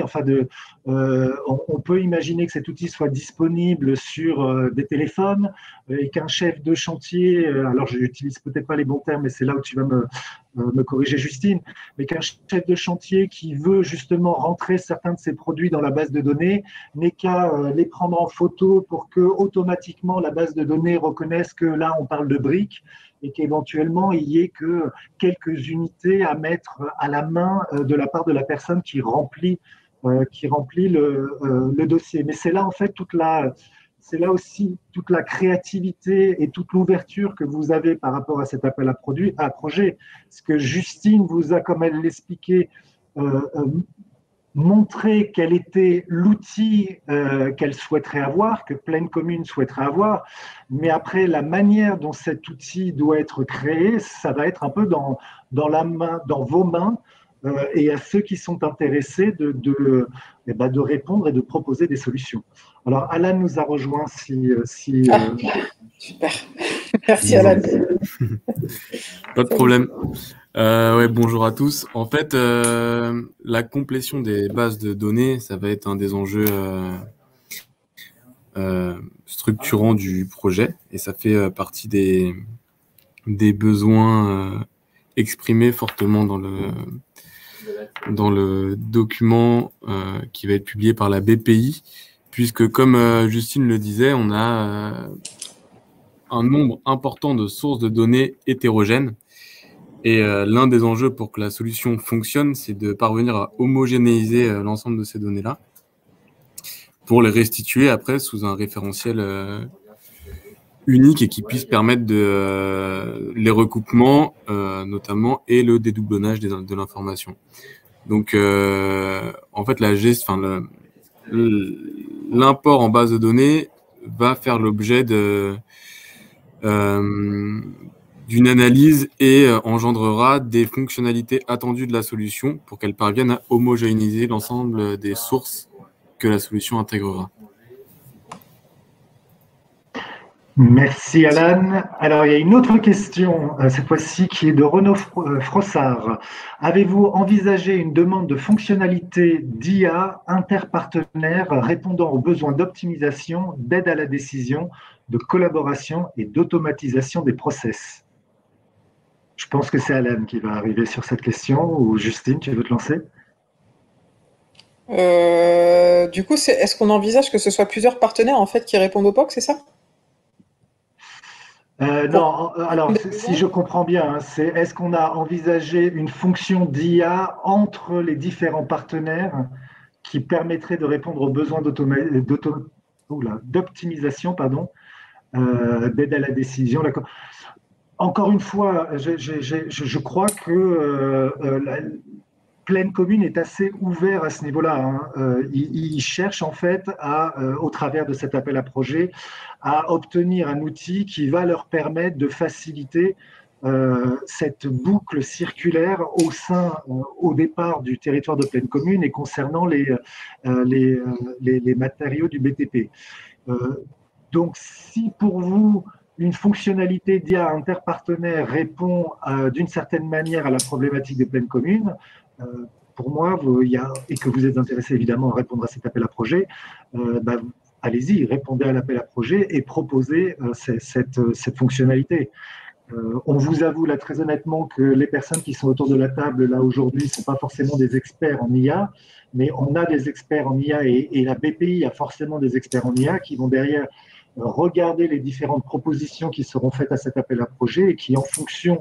on peut imaginer que cet outil soit disponible sur des téléphones et qu'un chef de chantier, alors je n'utilise peut-être pas les bons termes, mais c'est là où tu vas me corriger Justine, mais qu'un chef de chantier qui veut justement rentrer certains de ses produits dans la base de données n'est qu'à les prendre en photo pour que automatiquement la base de données reconnaisse que là on parle de briques et qu'éventuellement il y ait que quelques unités à mettre à la main de la part de la personne qui remplit le dossier. Mais c'est là en fait c'est là aussi toute la créativité et toute l'ouverture que vous avez par rapport à cet appel à projet. Ce que Justine vous a, comme elle l'expliquait, montré quel était l'outil qu'elle souhaiterait avoir, que Pleine Commune souhaiterait avoir, mais après la manière dont cet outil doit être créé, ça va être un peu dans vos mains, et à ceux qui sont intéressés de répondre et de proposer des solutions. Alors, Alan nous a rejoint Super. Merci, Alan. Pas de problème. Ouais, bonjour à tous. En fait, la complétion des bases de données, ça va être un des enjeux structurants du projet, et ça fait partie des besoins exprimés fortement dans le document qui va être publié par la BPI, puisque comme Justine le disait, on a un nombre important de sources de données hétérogènes. Et l'un des enjeux pour que la solution fonctionne, c'est de parvenir à homogénéiser l'ensemble de ces données-là pour les restituer après sous un référentiel unique et qui puisse permettre les recoupements notamment et le dédoublonnage de l'information. Donc en fait l'import en base de données va faire l'objet d'une analyse et engendrera des fonctionnalités attendues de la solution pour qu'elle parvienne à homogénéiser l'ensemble des sources que la solution intégrera. Merci Alan. Alors il y a une autre question, cette fois-ci qui est de Renaud Frossard. Avez-vous envisagé une demande de fonctionnalité d'IA interpartenaire répondant aux besoins d'optimisation, d'aide à la décision, de collaboration et d'automatisation des process? Je pense que c'est Alan qui va arriver sur cette question, ou Justine, tu veux te lancer? Du coup, est-ce qu'on envisage que ce soit plusieurs partenaires en fait qui répondent au POC, c'est ça? Non, alors si je comprends bien, hein, c'est est-ce qu'on a envisagé une fonction d'IA entre les différents partenaires qui permettrait de répondre aux besoins d'optimisation, pardon, d'aide à la décision. Encore une fois, je crois que la Pleine Commune est assez ouvert à ce niveau-là, hein. Il cherche en fait au travers de cet appel à projet, à obtenir un outil qui va leur permettre de faciliter cette boucle circulaire au départ du territoire de Pleine Commune et concernant les matériaux du BTP. Donc, si pour vous, une fonctionnalité d'IA interpartenaire répond d'une certaine manière à la problématique des pleines communes, pour moi, et que vous êtes intéressé évidemment à répondre à cet appel à projet, allez-y, répondez à l'appel à projet et proposez cette fonctionnalité. On vous avoue là très honnêtement que les personnes qui sont autour de la table là aujourd'hui ne sont pas forcément des experts en IA, mais on a des experts en IA et la BPI a forcément des experts en IA qui vont derrière regarder les différentes propositions qui seront faites à cet appel à projet et qui, en fonction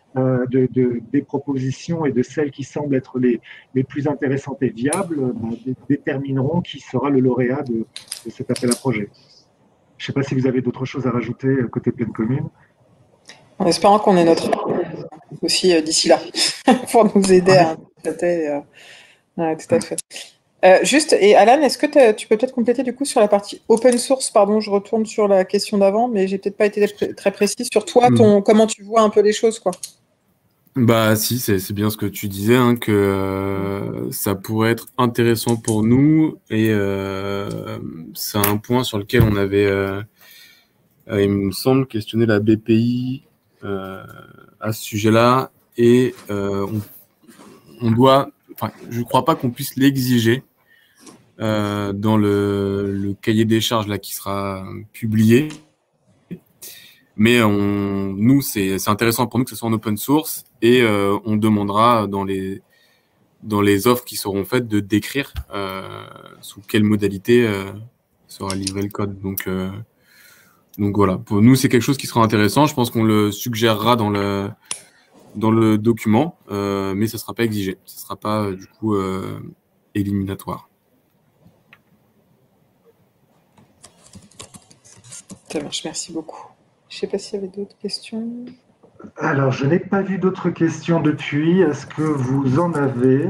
des propositions et de celles qui semblent être les plus intéressantes et viables, détermineront qui sera le lauréat de cet appel à projet. Je ne sais pas si vous avez d'autres choses à rajouter côté Pleine Commune. En espérant qu'on ait notre aussi d'ici là pour nous aider à interpréter. Ouais, tout à fait. Juste, et Alan, est-ce que tu peux peut-être compléter du coup sur la partie open source? Pardon, je retourne sur la question d'avant, mais j'ai peut-être pas été très précis sur toi, comment tu vois un peu les choses, quoi. Bah si, c'est bien ce que tu disais, hein, que ça pourrait être intéressant pour nous, et c'est un point sur lequel on avait, il me semble, questionné la BPI à ce sujet-là, et on doit, enfin, je crois pas qu'on puisse l'exiger dans le cahier des charges là qui sera publié. Mais nous, c'est intéressant pour nous que ce soit en open source, et on demandera dans les offres qui seront faites de décrire sous quelle modalité sera livré le code. Donc voilà, pour nous, c'est quelque chose qui sera intéressant. Je pense qu'on le suggérera dans le document, mais ça ne sera pas exigé. Ça ne sera pas du coup éliminatoire. Ça marche, merci beaucoup. Je ne sais pas s'il y avait d'autres questions. Alors, je n'ai pas vu d'autres questions depuis. Est-ce que vous en avez?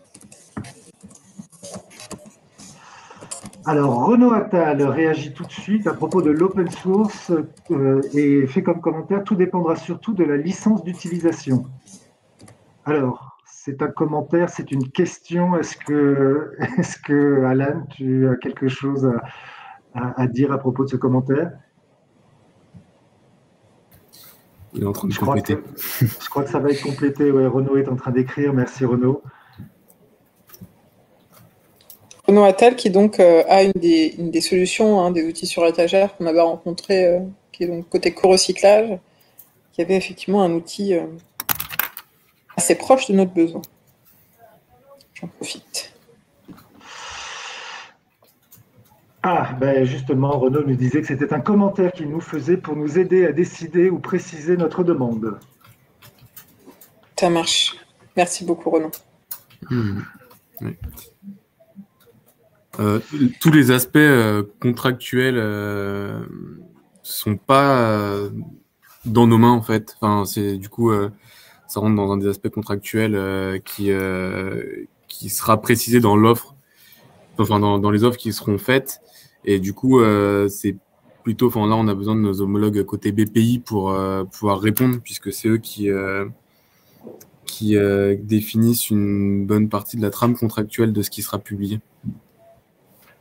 Alors, Renaud Attal réagit tout de suite à propos de l'open source et fait comme commentaire: tout dépendra surtout de la licence d'utilisation. Alors, c'est un commentaire, c'est une question. Est-ce que Alan, tu as quelque chose à dire à propos de ce commentaire? Il est en train de compléter. Je crois que ça va être complété. Ouais, Renaud est en train d'écrire. Merci Renaud. Renaud Attal qui donc a une des solutions, hein, des outils sur étagère qu'on avait rencontré, qui est donc côté co-recyclage, qui avait effectivement un outil assez proche de notre besoin. J'en profite. Ah, ben justement, Renaud nous disait que c'était un commentaire qu'il nous faisait pour nous aider à décider ou préciser notre demande. Ça marche. Merci beaucoup, Renaud. Oui. Tous les aspects contractuels sont pas dans nos mains en fait. Enfin, c'est du coup ça rentre dans un des aspects contractuels qui sera précisé dans l'offre, enfin dans les offres qui seront faites. Et du coup, c'est plutôt, enfin là, on a besoin de nos homologues côté BPI pour pouvoir répondre, puisque c'est eux qui définissent une bonne partie de la trame contractuelle de ce qui sera publié.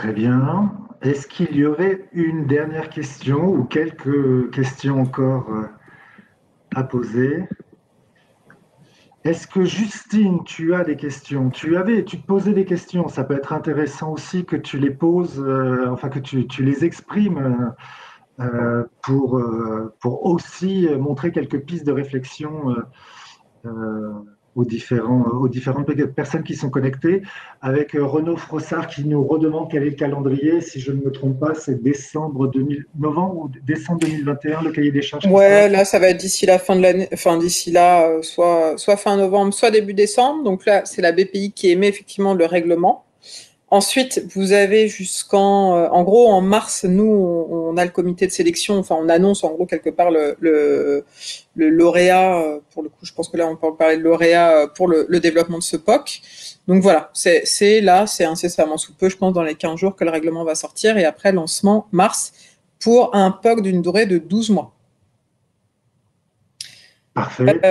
Très bien. Est-ce qu'il y aurait une dernière question ou quelques questions encore à poser? Est-ce que Justine, tu as des questions? Tu te posais des questions. Ça peut être intéressant aussi que tu les poses, enfin que tu les exprimes pour aussi montrer quelques pistes de réflexion euh, aux différentes personnes qui sont connectées, avec Renaud Frossard qui nous redemande quel est le calendrier. Si je ne me trompe pas, c'est novembre ou décembre 2021, le cahier des charges qui Ouais, sort. là, ça va être d'ici la fin de l'année, enfin d'ici là, soit fin novembre, soit début décembre. Donc là, c'est la BPI qui émet effectivement le règlement. Ensuite, vous avez en gros, en mars, nous, on a le comité de sélection, enfin, on annonce en gros quelque part le lauréat, pour le coup, je pense que là, on peut parler de lauréat pour le développement de ce POC. Donc voilà, c'est incessamment sous peu, je pense, dans les 15 jours que le règlement va sortir, et après, lancement mars pour un POC d'une durée de 12 mois. Parfait.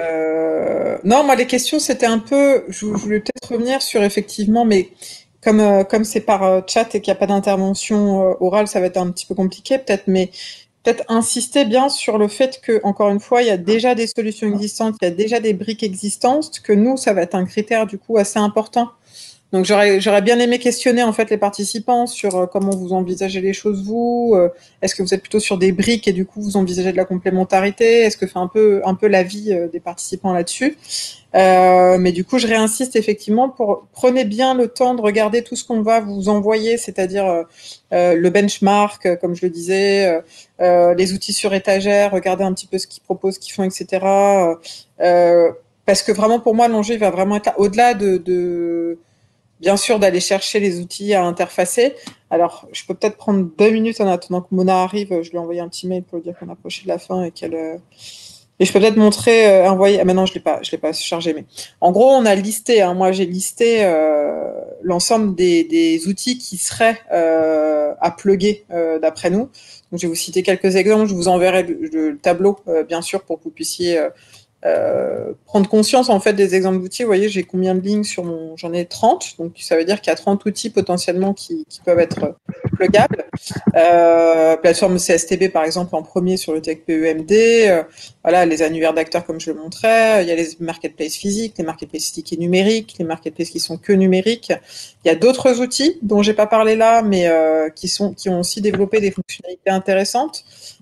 Non, moi, les questions, c'était un peu, je voulais peut-être revenir sur effectivement, mais comme c'est par chat et qu'il n'y a pas d'intervention orale, ça va être un petit peu compliqué peut-être, mais peut-être insister bien sur le fait que, encore une fois, il y a déjà des solutions existantes, il y a déjà des briques existantes, que nous, ça va être un critère du coup assez important. Donc j'aurais bien aimé questionner en fait les participants sur comment vous envisagez les choses vous. Est-ce que vous êtes plutôt sur des briques et du coup vous envisagez de la complémentarité? Est-ce que fait un peu l'avis des participants là-dessus? Mais du coup je réinsiste effectivement prenez bien le temps de regarder tout ce qu'on va vous envoyer, c'est-à-dire le benchmark, comme je le disais, les outils sur étagère, regardez un petit peu ce qu'ils proposent, ce qu'ils font, etc. Parce que vraiment pour moi l'enjeu va vraiment être là, au-delà de bien sûr d'aller chercher les outils à interfacer. Alors, je peux peut-être prendre 2 minutes en attendant que Mona arrive. Je lui ai envoyé un petit mail pour lui dire qu'on approchait de la fin et qu'elle. Et je peux peut-être montrer, envoyer. Ah, mais non, je l'ai pas chargé. Mais en gros, on a listé. Hein, moi, j'ai listé l'ensemble des outils qui seraient à plugger d'après nous. Donc, je vais vous citer quelques exemples. Je vous enverrai le tableau, bien sûr, pour que vous puissiez prendre conscience en fait des exemples d'outils. Vous voyez, j'ai combien de lignes j'en ai 30, donc ça veut dire qu'il y a 30 outils potentiellement qui peuvent être pluggables. Plateforme CSTB par exemple en premier sur le tech PEMD, voilà, les annuaires d'acteurs comme je le montrais, il y a les marketplaces physiques, les marketplaces physiques et numériques, les marketplaces qui sont que numériques. Il y a d'autres outils dont j'ai pas parlé là, mais qui ont aussi développé des fonctionnalités intéressantes.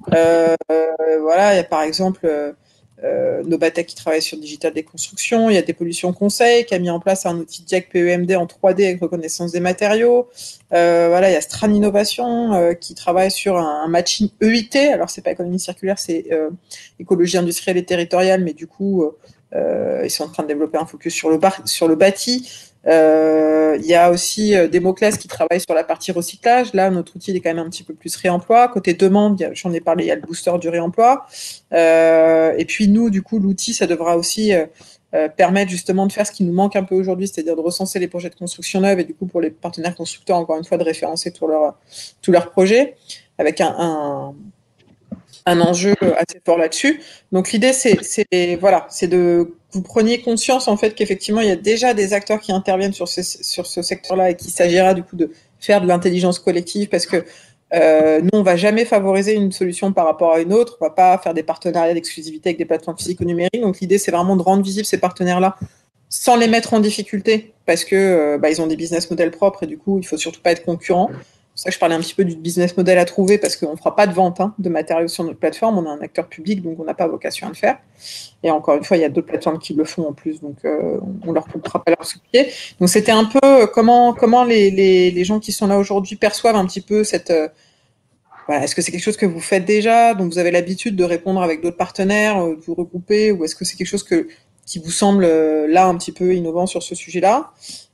Voilà, il y a par exemple Nobatech qui travaille sur Digital Déconstruction, il y a Dépollution Conseil qui a mis en place un outil Jack PEMD en 3D avec reconnaissance des matériaux. Voilà, il y a Stran Innovation qui travaille sur un matching EIT. Alors c'est pas économie circulaire, c'est écologie industrielle et territoriale, mais du coup ils sont en train de développer un focus sur le bâti. Il y a aussi Démoclès qui travaille sur la partie recyclage. Là, notre outil est quand même un petit peu plus réemploi. Côté demande, j'en ai parlé, il y a le booster du réemploi. Et puis nous, du coup, l'outil, ça devra aussi permettre justement de faire ce qui nous manque un peu aujourd'hui, c'est-à-dire de recenser les projets de construction neuve et du coup pour les partenaires constructeurs, encore une fois, de référencer tous leurs projets avec un enjeu assez fort là-dessus. Donc l'idée, c'est de que vous preniez conscience en fait qu'effectivement il y a déjà des acteurs qui interviennent sur ce secteur-là et qu'il s'agira du coup de faire de l'intelligence collective parce que nous on va jamais favoriser une solution par rapport à une autre, on va pas faire des partenariats d'exclusivité avec des plateformes physiques ou numériques. Donc l'idée c'est vraiment de rendre visibles ces partenaires-là sans les mettre en difficulté parce que ils ont des business models propres et du coup il faut surtout pas être concurrent. C'est pour ça que je parlais un petit peu du business model à trouver parce qu'on ne fera pas de vente de matériaux sur notre plateforme. On est un acteur public, donc on n'a pas vocation à le faire. Et encore une fois, il y a d'autres plateformes qui le font en plus, donc on leur coupera pas leur sous-pied. Donc c'était un peu comment les gens qui sont là aujourd'hui perçoivent un petit peu cette... voilà, est-ce que c'est quelque chose que vous faites déjà, donc vous avez l'habitude de répondre avec d'autres partenaires, de vous regrouper, ou est-ce que c'est quelque chose qui vous semble là un petit peu innovant sur ce sujet-là?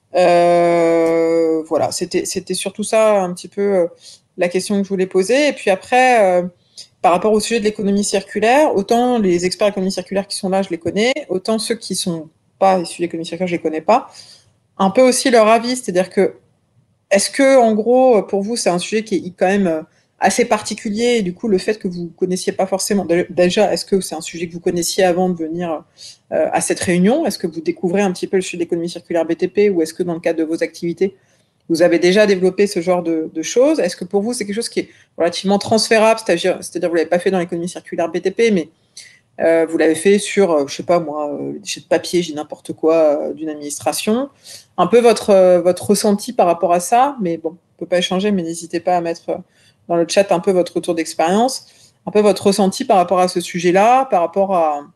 Voilà, c'était surtout ça un petit peu la question que je voulais poser. Et puis après, par rapport au sujet de l'économie circulaire, autant les experts d'économie circulaire qui sont là, je les connais, autant ceux qui sont pas issus de l'économie circulaire, je les connais pas. Un peu aussi leur avis, c'est-à-dire que est-ce que en gros pour vous c'est un sujet qui est quand même assez particulier et du coup le fait que vous connaissiez pas forcément déjà, est-ce que c'est un sujet que vous connaissiez avant de venir à cette réunion? Est-ce que vous découvrez un petit peu le sujet de l'économie circulaire BTP ou est-ce que dans le cadre de vos activités vous avez déjà développé ce genre de choses. Est-ce que pour vous, c'est quelque chose qui est relativement transférable, c'est-à-dire vous ne l'avez pas fait dans l'économie circulaire BTP, mais vous l'avez fait sur, je sais pas moi, les déchets de papier, j'ai n'importe quoi, d'une administration. Un peu votre ressenti par rapport à ça, mais bon, on ne peut pas échanger, mais n'hésitez pas à mettre dans le chat un peu votre retour d'expérience, un peu votre ressenti par rapport à ce sujet-là, par rapport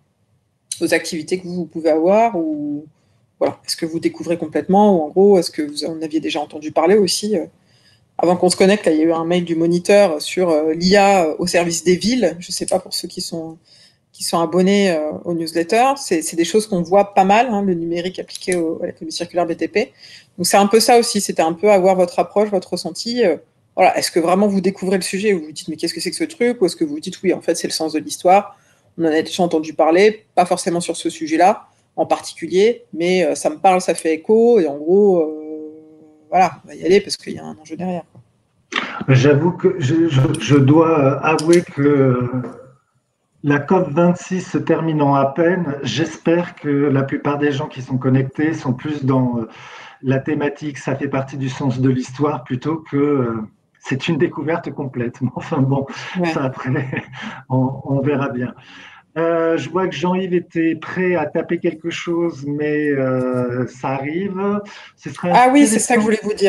aux activités que vous pouvez avoir, ou voilà, est-ce que vous découvrez complètement, ou en gros, est-ce que vous en aviez déjà entendu parler aussi avant qu'on se connecte, là, il y a eu un mail du moniteur sur l'IA au service des villes. Je ne sais pas pour ceux qui sont abonnés aux newsletters. C'est des choses qu'on voit pas mal, hein, le numérique appliqué à l'économie circulaire BTP. Donc c'est un peu ça aussi, c'était un peu avoir votre approche, votre ressenti. Voilà, est-ce que vraiment vous découvrez le sujet, ou vous vous dites mais qu'est-ce que c'est que ce truc, ou est-ce que vous vous dites oui, en fait c'est le sens de l'histoire, on en a déjà entendu parler, pas forcément sur ce sujet-là en particulier, mais ça me parle, ça fait écho, et en gros, voilà, on va y aller parce qu'il y a un enjeu derrière. J'avoue que je dois avouer que la COP26 se terminant à peine, j'espère que la plupart des gens qui sont connectés sont plus dans la thématique, ça fait partie du sens de l'histoire, plutôt que c'est une découverte complète. Enfin bon, Ouais. ça après, on verra bien. Je vois que Jean-Yves était prêt à taper quelque chose, mais ça arrive. Ce serait Ah oui, c'est ça que je intéressant. voulais vous dire.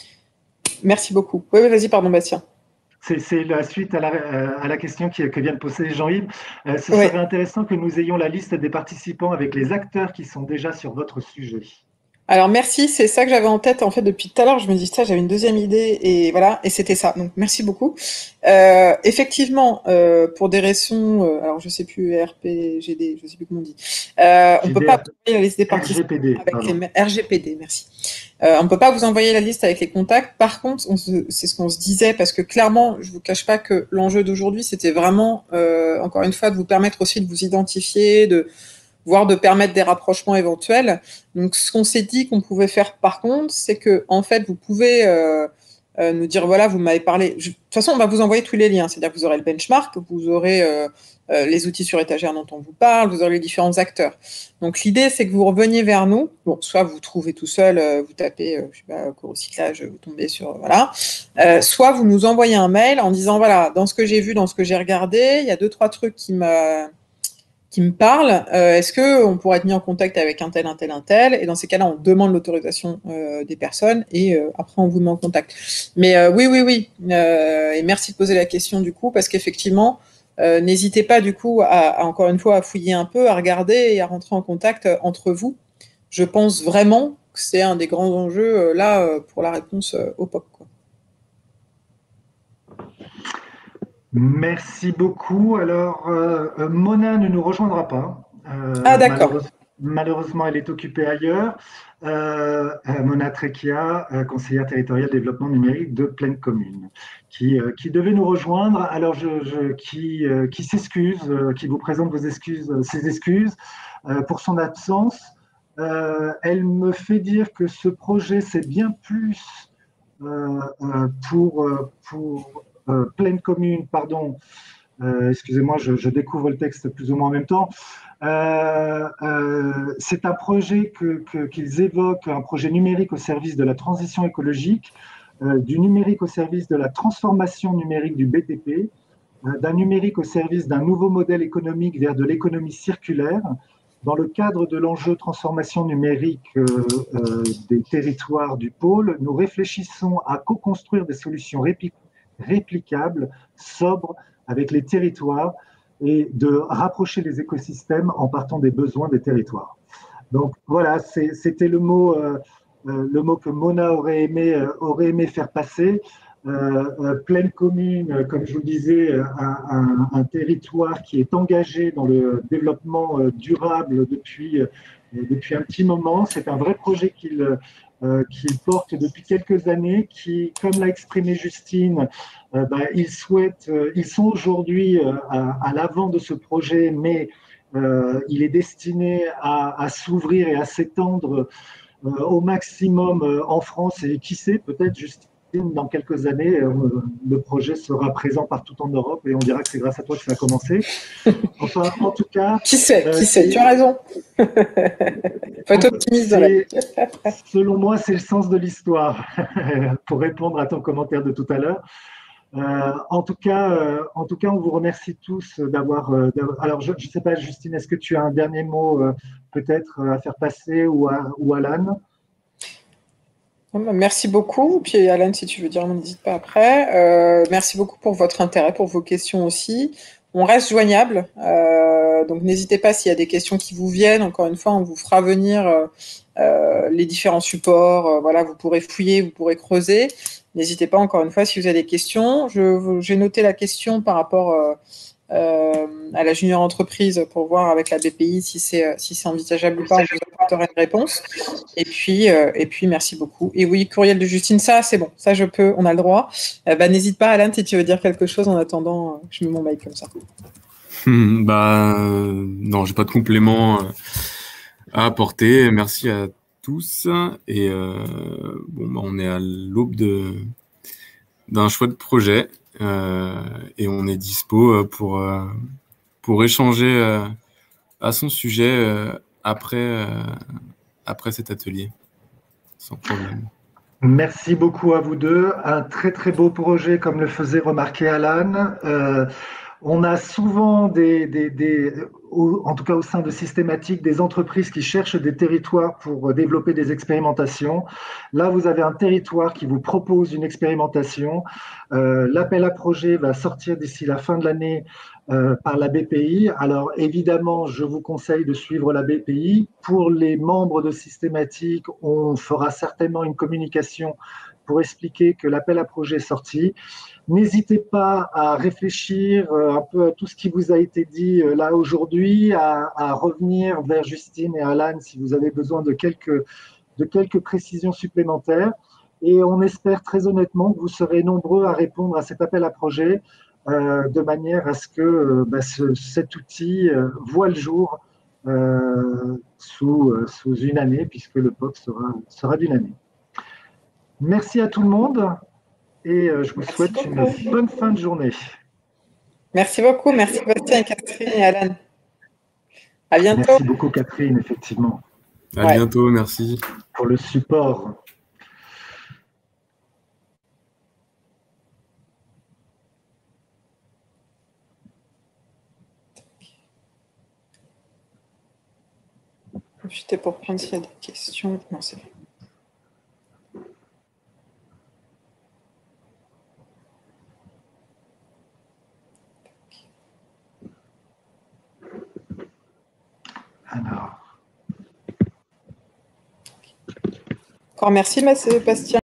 Merci beaucoup. Oui, vas-y, pardon, Bastien. C'est la suite à la question que vient de poser Jean-Yves. Ce Oui. serait intéressant que nous ayons la liste des participants avec les acteurs qui sont déjà sur votre sujet. Alors merci, c'est ça que j'avais en tête en fait depuis tout à l'heure. Je me dis ça, j'avais une deuxième idée et voilà, et c'était ça. Donc merci beaucoup. Effectivement, pour des raisons, alors je sais plus RPGD, je sais plus comment on dit. On peut pas envoyer la liste des participants RGPD, avec pardon. les RGPD. Merci. On peut pas vous envoyer la liste avec les contacts. Par contre, c'est ce qu'on se disait parce que clairement, je vous cache pas que l'enjeu d'aujourd'hui, c'était vraiment encore une fois de vous permettre aussi de vous identifier, voire de permettre des rapprochements éventuels. Donc, ce qu'on s'est dit qu'on pouvait faire par contre, c'est que en fait, vous pouvez nous dire voilà, vous m'avez parlé. De toute façon, on va vous envoyer tous les liens, c'est-à-dire que vous aurez le benchmark, vous aurez les outils sur étagère dont on vous parle, vous aurez les différents acteurs. Donc, l'idée, c'est que vous reveniez vers nous. Bon, soit vous trouvez tout seul, vous tapez, je sais pas, co-recyclage, vous tombez sur voilà. Soit vous nous envoyez un mail en disant voilà, dans ce que j'ai vu, dans ce que j'ai regardé, il y a 2-3 trucs qui me parle, est-ce qu'on pourrait être mis en contact avec un tel, un tel, un tel, et dans ces cas-là, on demande l'autorisation des personnes, et après, on vous met en contact. Mais oui, et merci de poser la question du coup, parce qu'effectivement, n'hésitez pas du coup encore une fois, à fouiller un peu, à regarder et à rentrer en contact entre vous. Je pense vraiment que c'est un des grands enjeux là pour la réponse au POC, quoi. Merci beaucoup. Alors, Mona ne nous rejoindra pas. Ah d'accord. Malheureusement, elle est occupée ailleurs. Mona Trecchia, conseillère territoriale développement numérique de Plaine Commune, qui devait nous rejoindre. Alors, qui s'excuse, qui vous présente ses excuses pour son absence. Elle me fait dire que ce projet, c'est bien plus pour Plaine Commune, pardon, excusez-moi, je découvre le texte plus ou moins en même temps. C'est un projet qu'ils évoquent, un projet numérique au service de la transition écologique, du numérique au service de la transformation numérique du BTP, d'un numérique au service d'un nouveau modèle économique vers de l'économie circulaire. Dans le cadre de l'enjeu transformation numérique des territoires du pôle, nous réfléchissons à co-construire des solutions réplicables, sobres, avec les territoires et de rapprocher les écosystèmes en partant des besoins des territoires. Donc voilà, c'était le mot que Mona aurait aimé faire passer. Plaine Commune, comme je vous le disais, un territoire qui est engagé dans le développement durable depuis un petit moment. C'est un vrai projet qu'il porte depuis quelques années, qui, comme l'a exprimé Justine, ils sont aujourd'hui à l'avant de ce projet, mais il est destiné à s'ouvrir et à s'étendre au maximum en France et qui sait, peut-être dans quelques années, le projet sera présent partout en Europe et on dira que c'est grâce à toi que ça a commencé. Enfin, en tout cas… Qui sait, tu as raison. Faut être optimiste dans la vie. Selon moi, c'est le sens de l'histoire, pour répondre à ton commentaire de tout à l'heure. En tout cas, on vous remercie tous d'avoir… alors, je ne sais pas, Justine, est-ce que tu as un dernier mot peut-être à faire passer ou Alan? Merci beaucoup. Puis Alan, si tu veux dire, n'hésite pas après. Merci beaucoup pour votre intérêt, pour vos questions aussi. On reste joignable, donc n'hésitez pas s'il y a des questions qui vous viennent. Encore une fois, on vous fera venir les différents supports. Voilà, vous pourrez fouiller, vous pourrez creuser. N'hésitez pas, encore une fois, si vous avez des questions. J'ai noté la question par rapport à la junior entreprise pour voir avec la BPI si c'est envisageable ou pas. On vous apportera une réponse. Et puis, merci beaucoup. Et oui, courriel de Justine, ça, c'est bon. Ça, je peux, on a le droit. N'hésite pas, Alan, si tu veux dire quelque chose. En attendant, je mets mon mail comme ça. Non, j'ai pas de complément à apporter. Merci à tous. Et on est à l'aube d'un chouette projet et on est dispo pour échanger à son sujet après cet atelier, sans problème. Merci beaucoup à vous deux. Un très très beau projet, comme le faisait remarquer Alan. On a souvent en tout cas au sein de Systématique, des entreprises qui cherchent des territoires pour développer des expérimentations. Là, vous avez un territoire qui vous propose une expérimentation. L'appel à projet va sortir d'ici la fin de l'année par la BPI. Alors évidemment, je vous conseille de suivre la BPI. Pour les membres de Systématique, on fera certainement une communication pour expliquer que l'appel à projet est sorti. N'hésitez pas à réfléchir un peu à tout ce qui vous a été dit là aujourd'hui, à revenir vers Justine et Alan si vous avez besoin de quelques précisions supplémentaires. Et on espère très honnêtement que vous serez nombreux à répondre à cet appel à projet de manière à ce que cet outil voit le jour sous une année, puisque le POC sera d'une année. Merci à tout le monde et je vous souhaite une bonne fin de journée. Merci beaucoup. Merci Bastien, Catherine et Alan. À bientôt. Merci beaucoup Catherine, effectivement. À bientôt, merci. Pour le support. J'étais pour prendre s'il y a des questions. Non, c'est bon. Alors. Encore merci, Bastien.